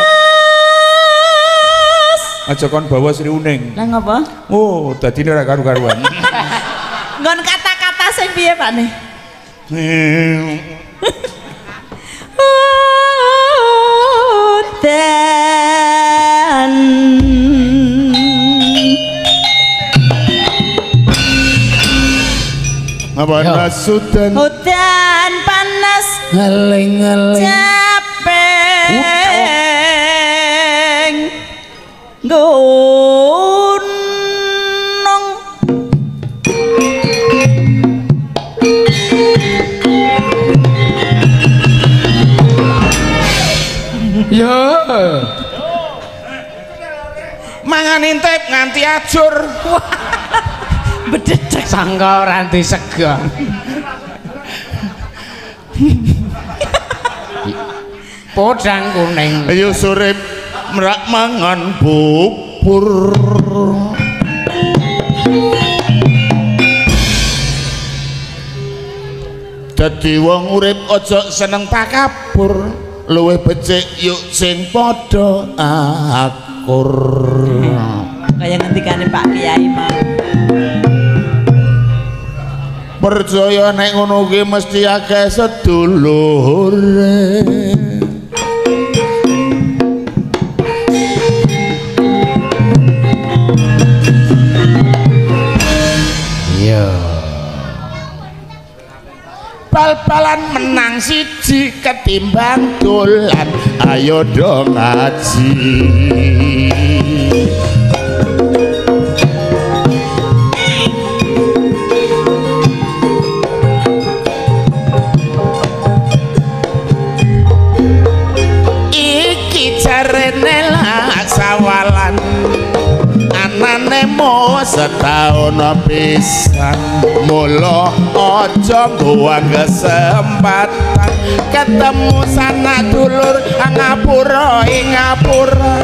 aja kon bawa Sri Uning. Lah ngapa? Oh, dadine ora karu-karuan. Nggon kata-kata sing piye, Pak nih? Hutan panas hutan. Hutan panas Ngeling-ngeling. capek gunung. Ya. Mangan intip nganti ajur. Bededek Sangka ranti sega. Podang kuning. Ayo surip merak mangan bubur. Dadi wong urip aja seneng takabur. Luwih becik yuk sing padha akur. kaya ngendikane Pak Kiai mau. Percaya nek ngono kuwi mesti akeh sedulure. Iya. Bal-balan menang siji ketimbang dolan, ayo dong ngaji. Sawalan anane mo setahun pisan, mula aja nggawa kesempatan ketemu sanak dulur ngapura ing ngapura.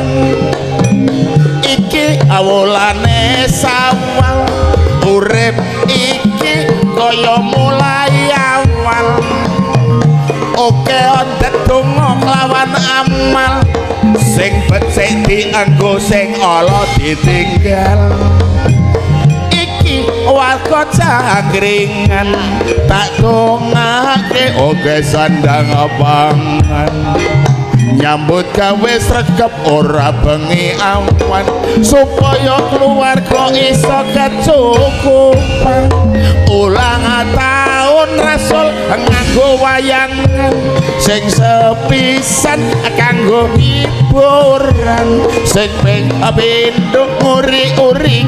Iki awulane sawal, urip iki kaya mulai awal. Oke ondet donga lawan amal, sing becik dienggo sing ala ditinggal. Iki warga cangkringan tak dongake oke sandang pangan, nyambut gawe sregep ora bengi awan, supaya keluarga iso kecukupan. Ulang tahun Rasul nganggo wayangan, sing sepisan kanggo hiburan, sing ping pindho uri-uri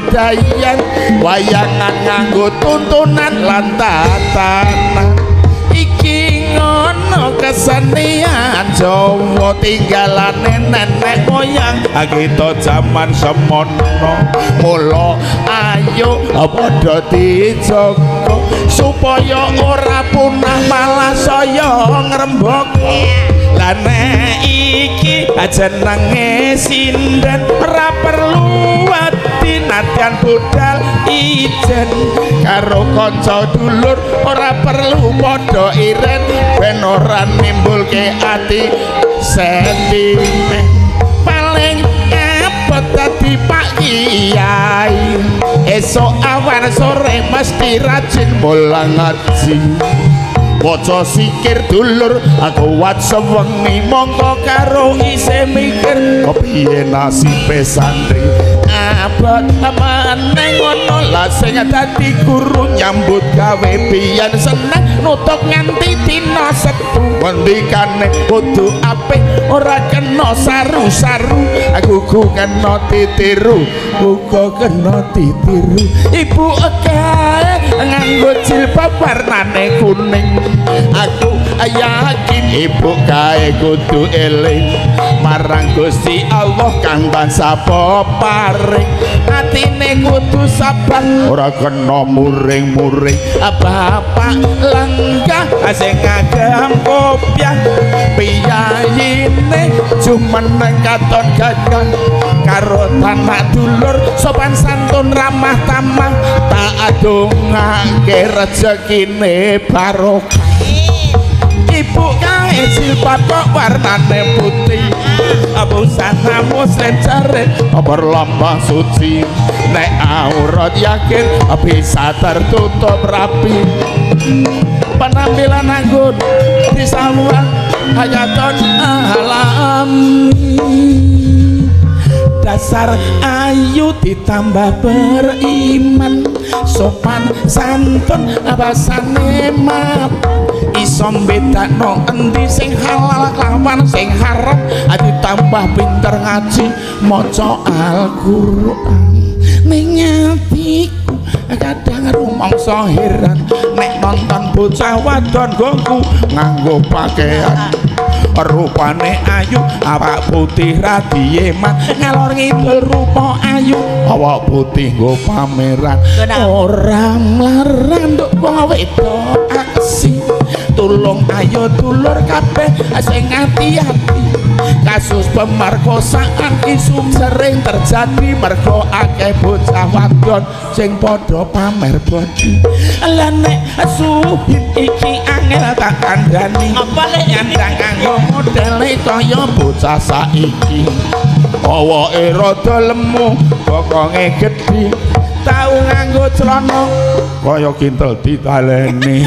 kabudayan, wayangan nganggo tuntunan lan tatanan. iki ngono kesenian Jawa tinggalane nenek moyang kita jaman semono mula ayo padha dijaga supaya ora punah malah saya ngrembug lah nek iki jenenge sinden ora perlu ati nadyan budal ijen karo kanca dulur ora perlu padha iren ben ora nimbulke ati sentimen paling abot dadi Pak Kiai esok awan sore mesti rajin mulang ngaji waca sikir dulur aku wat sewengi mongko karo isih mikir kepiye nasibe santri abot meneng ngono lah sing dadi guru nyambut gawe biyen seneng nutuk nganti dina Setu ngendikane kudu apik ora kena saru-saru aku kena ditiru uga kena ditiru ibu kae nganggo jilbab warnane kuning aku yakin ibu kae kudu eling marang Gusti Allah kang tansah paring atine kudu sabar ora kena muring-muring bapak lenggah sing ngagem kopiah piyayine jumeneng katon gagah karo tanah dulur sopan santun ramah tamah tak adongake rezekine barokah ibu kae jilbab warnane putih busana muslim jaret berlambang suci nek aurat yakin bisa tertutup rapi penampilan anggun disambut hayaton alami dasar ayu ditambah beriman sopan santun basane map iso bedakno endi sing halal lawan sing haram ditambah pinter ngaji maca Al-Qur'an ning atiku kadang rumangsa heran nek nonton bocah wadon nggoku nganggo pakaian rupane ayu awak putih radieman ngalor ngidul rupa ayu awak putih nggo pameran ora mlarang nduk wong wedok aksi tulung ayo dulur kabeh sing ati-ati kasus pemerkosaan isu sering terjadi mergo akeh bocah wadon sing padha pamer bodi lah nek suhib iki angel tak kandhani apa lek nyandang kanggo modele kaya bocah saiki awake rada lemu bokonge gedhi tau nganggo celana kaya kintel ditaleni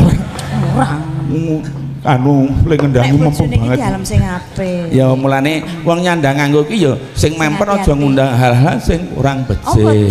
anu lengendangi mumpung banget dalam sing apik ya mulane wong nyandang nganggo ki ya sing memper aja ngundang hal-hal sing kurang becik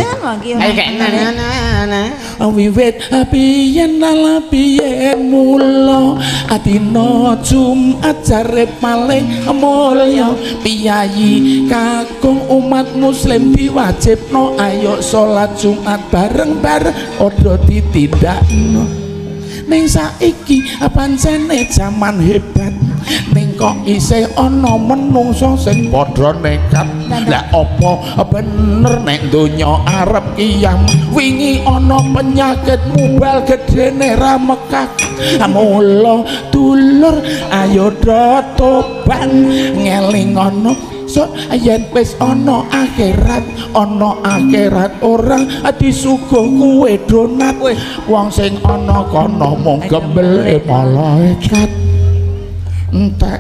wiwit biyen ala biyen mula adina Jumat jarep paling mulya piyayi kakung umat muslim diwajibno ayo salat Jumat bareng-bareng padha ditindakno ning saiki pancene jaman hebat ning kok isih ana menungso sing padha nekat lah apa bener nek donya arep kiam wingi ana penyakit mubal gedene ra mekak mula dulur ayo tobat ngelingono so yen wis ana akhirat ora disuguh kuwe donat wong sing ana kono mung gembel malaikat entek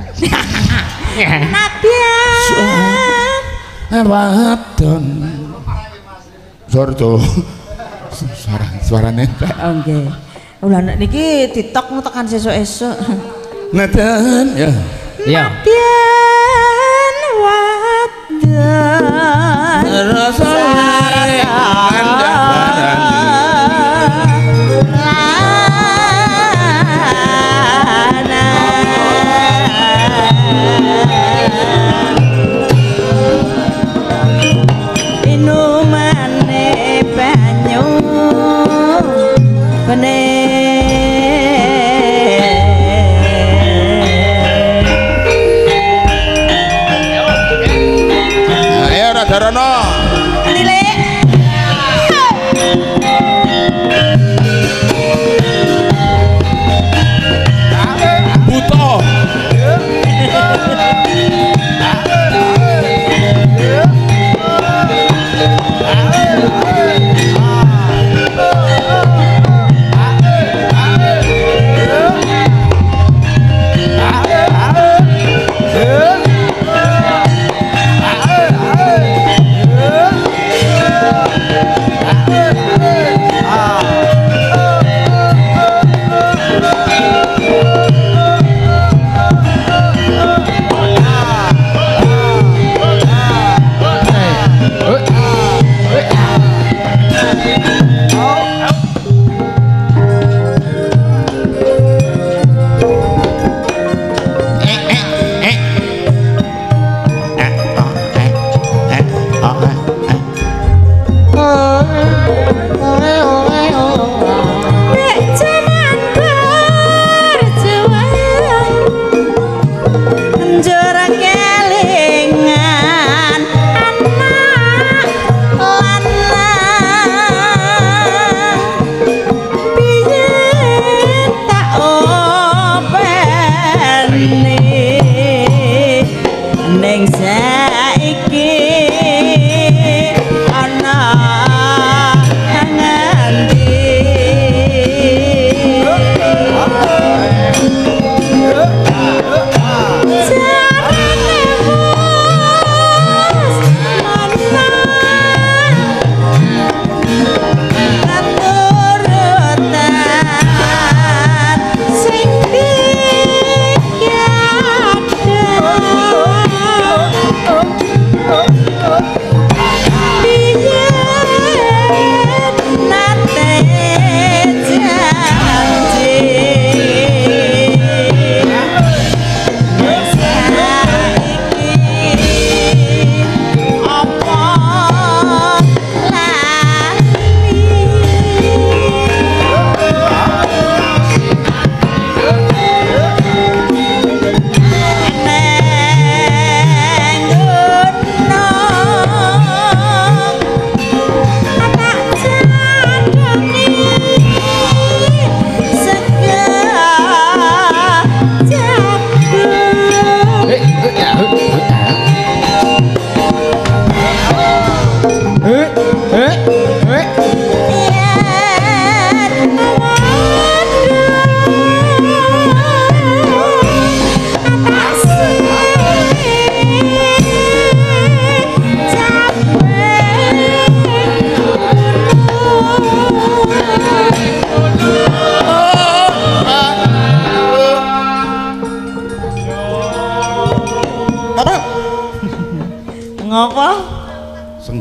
Nadyan wadon sorto suarane nggih lha niki ditok tekan sesuk-esuk Nadyan ya Nadyan wadon rasane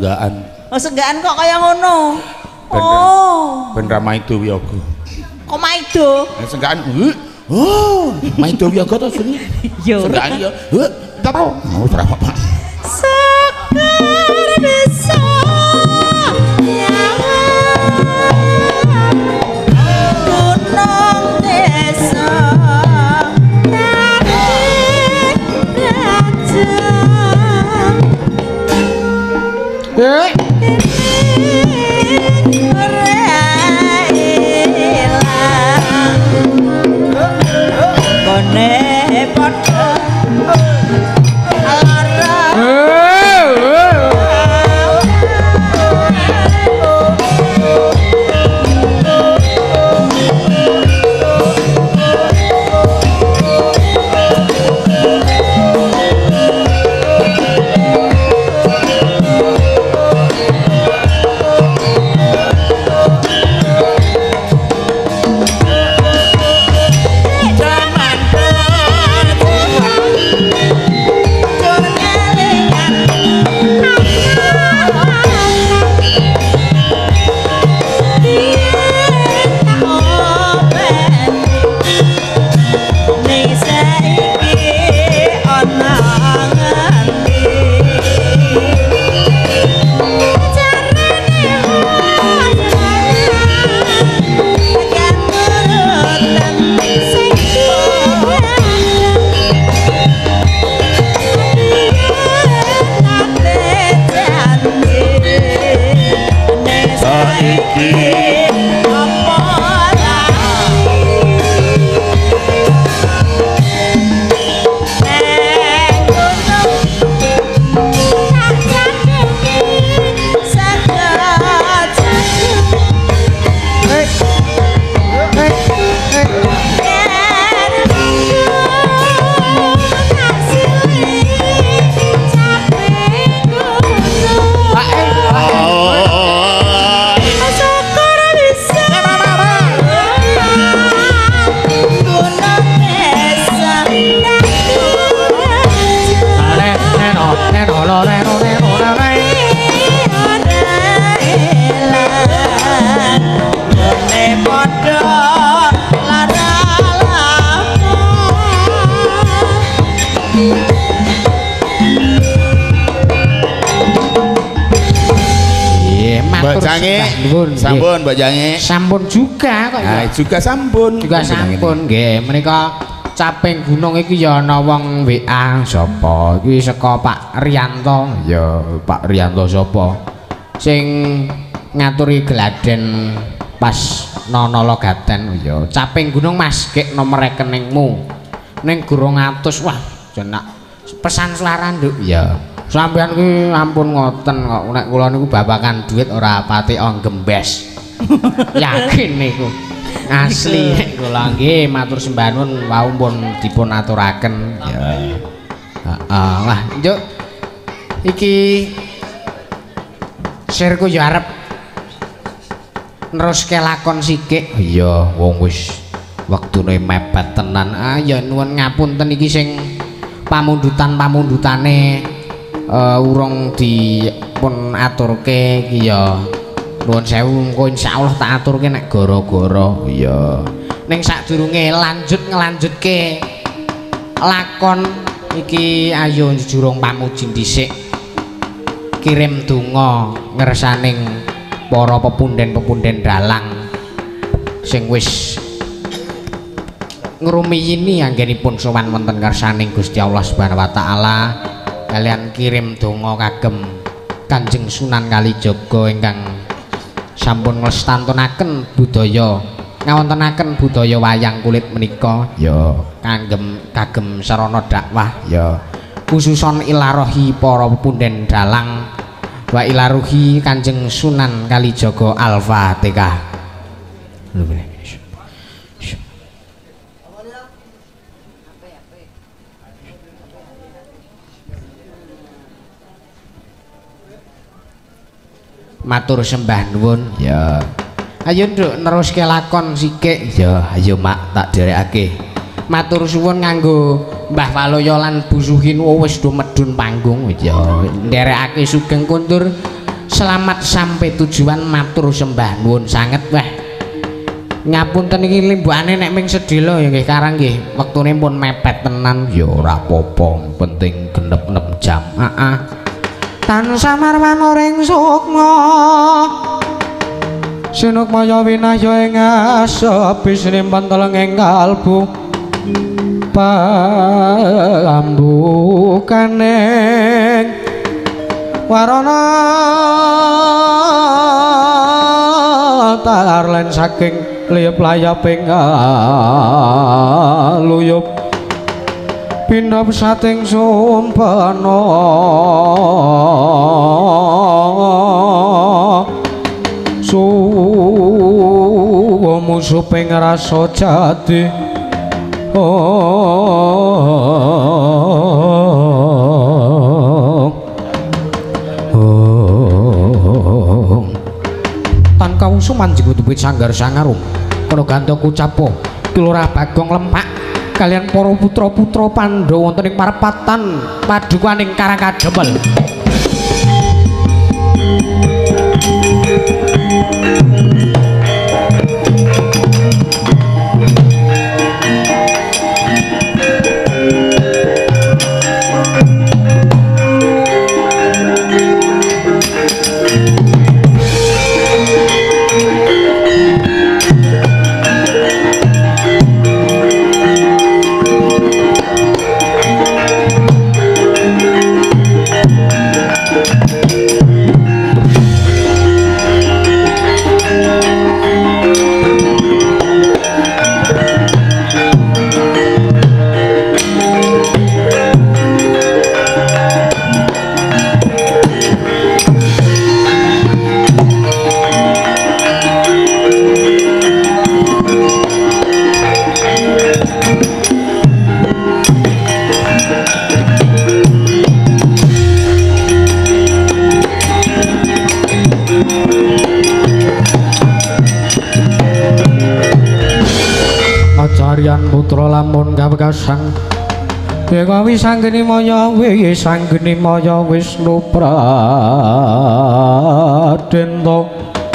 senggaan. Oh, senggaan kok kaya ngono. Ben, Oh. Ben Ramaido Wiyaga. Kok maido? Senggaan. Oh, Maido Wiyaga to sini. Ya ora. Senggaan ya. Tahu. Mau berapa, Pak? Sekar bisa Gunung desa Mbak Jange, sampun Mbak Jange. Sampun juga kok. Nah, juga sampun. Juga sampun nggih. Menika Caping Gunung iki ya ana wong WA sapa? Iki saka Pak Riyanto. Ya, Pak Riyanto sapa? Sing ngaturi geladen pas Nonolo Gaten ya. Caping Gunung Mas, gek nomor rekeningmu. Ning 200. Wah, jenak pesan suara nduk. Ya. Sampeyan kuwi ampun ngoten kok nek kula niku babakan duit ora pati gembes. Yakin niku. Asli kula nggih matur sembah nuwun wau pun dipun aturaken. Ya. Heeh. Wah, njuk iki sirku yo arep neruske lakon sikik. Iya, wong wis wektune mepet tenan. Ah ya nuwun ngapunten iki sing pamundhutan-pamundhutane urung dipun aturke iki ya nuwun sewu engko insyaallah tak aturke nek gara-gara iya ning sadurunge ngelanjutke lakon iki ayo jurung pamuji dhisik kirim donga ngersaning para pepunden-pepunden dalang sing wis ngrumiyini anggenipun sowan wonten ngersaning Gusti Allah Subhanahu wa taala kalian kirim donga kagem Kanjeng Sunan Kalijaga ingkang sampun nglestantunaken budaya ngawontenaken budaya wayang kulit menika ya kagem sarana dakwah ya khususon ilarohi para pepunden dalang wa ilarohi Kanjeng Sunan Kalijaga Al-Fatihah. Matur sembah nuwun ya ayo nduk neruske lakon sikik ya ayo mak tak dherekake matur suwun nganggo Mbah Waloyo lan Bu Suhin wis do medun panggung ya nderekake Sugeng Kuntur selamat sampai tujuan, matur sembah nuwun sanget. Wah, ngapunten iki limbane nek ming sedhela ya nggih karang nggih wektune pun mepet tenan ya ora apa-apa, penting genep-genep jam. Tansah marwan ring sukma sinukmaya winaya ing asepi sinimpen teleng ing kalbu pambukaning warana tarlen saking liyep layaping luyup pinap sating sumpana musuh ping rasa jati tan kawusu manjing utupit sanggar sangarum kono gantoku capo Kilurah Bagong Lempak kalian para putra-putra Pandhawa wonten ing parepatan padukaning Karangkademel. Acarian putra lamun kawekasang Dewi Sanggeni Maya Sanggeni Maya Wisnu Pradenta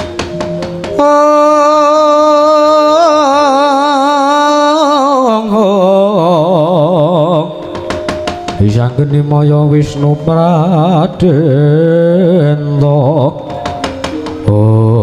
Sanggeni Maya Wisnu Pradenta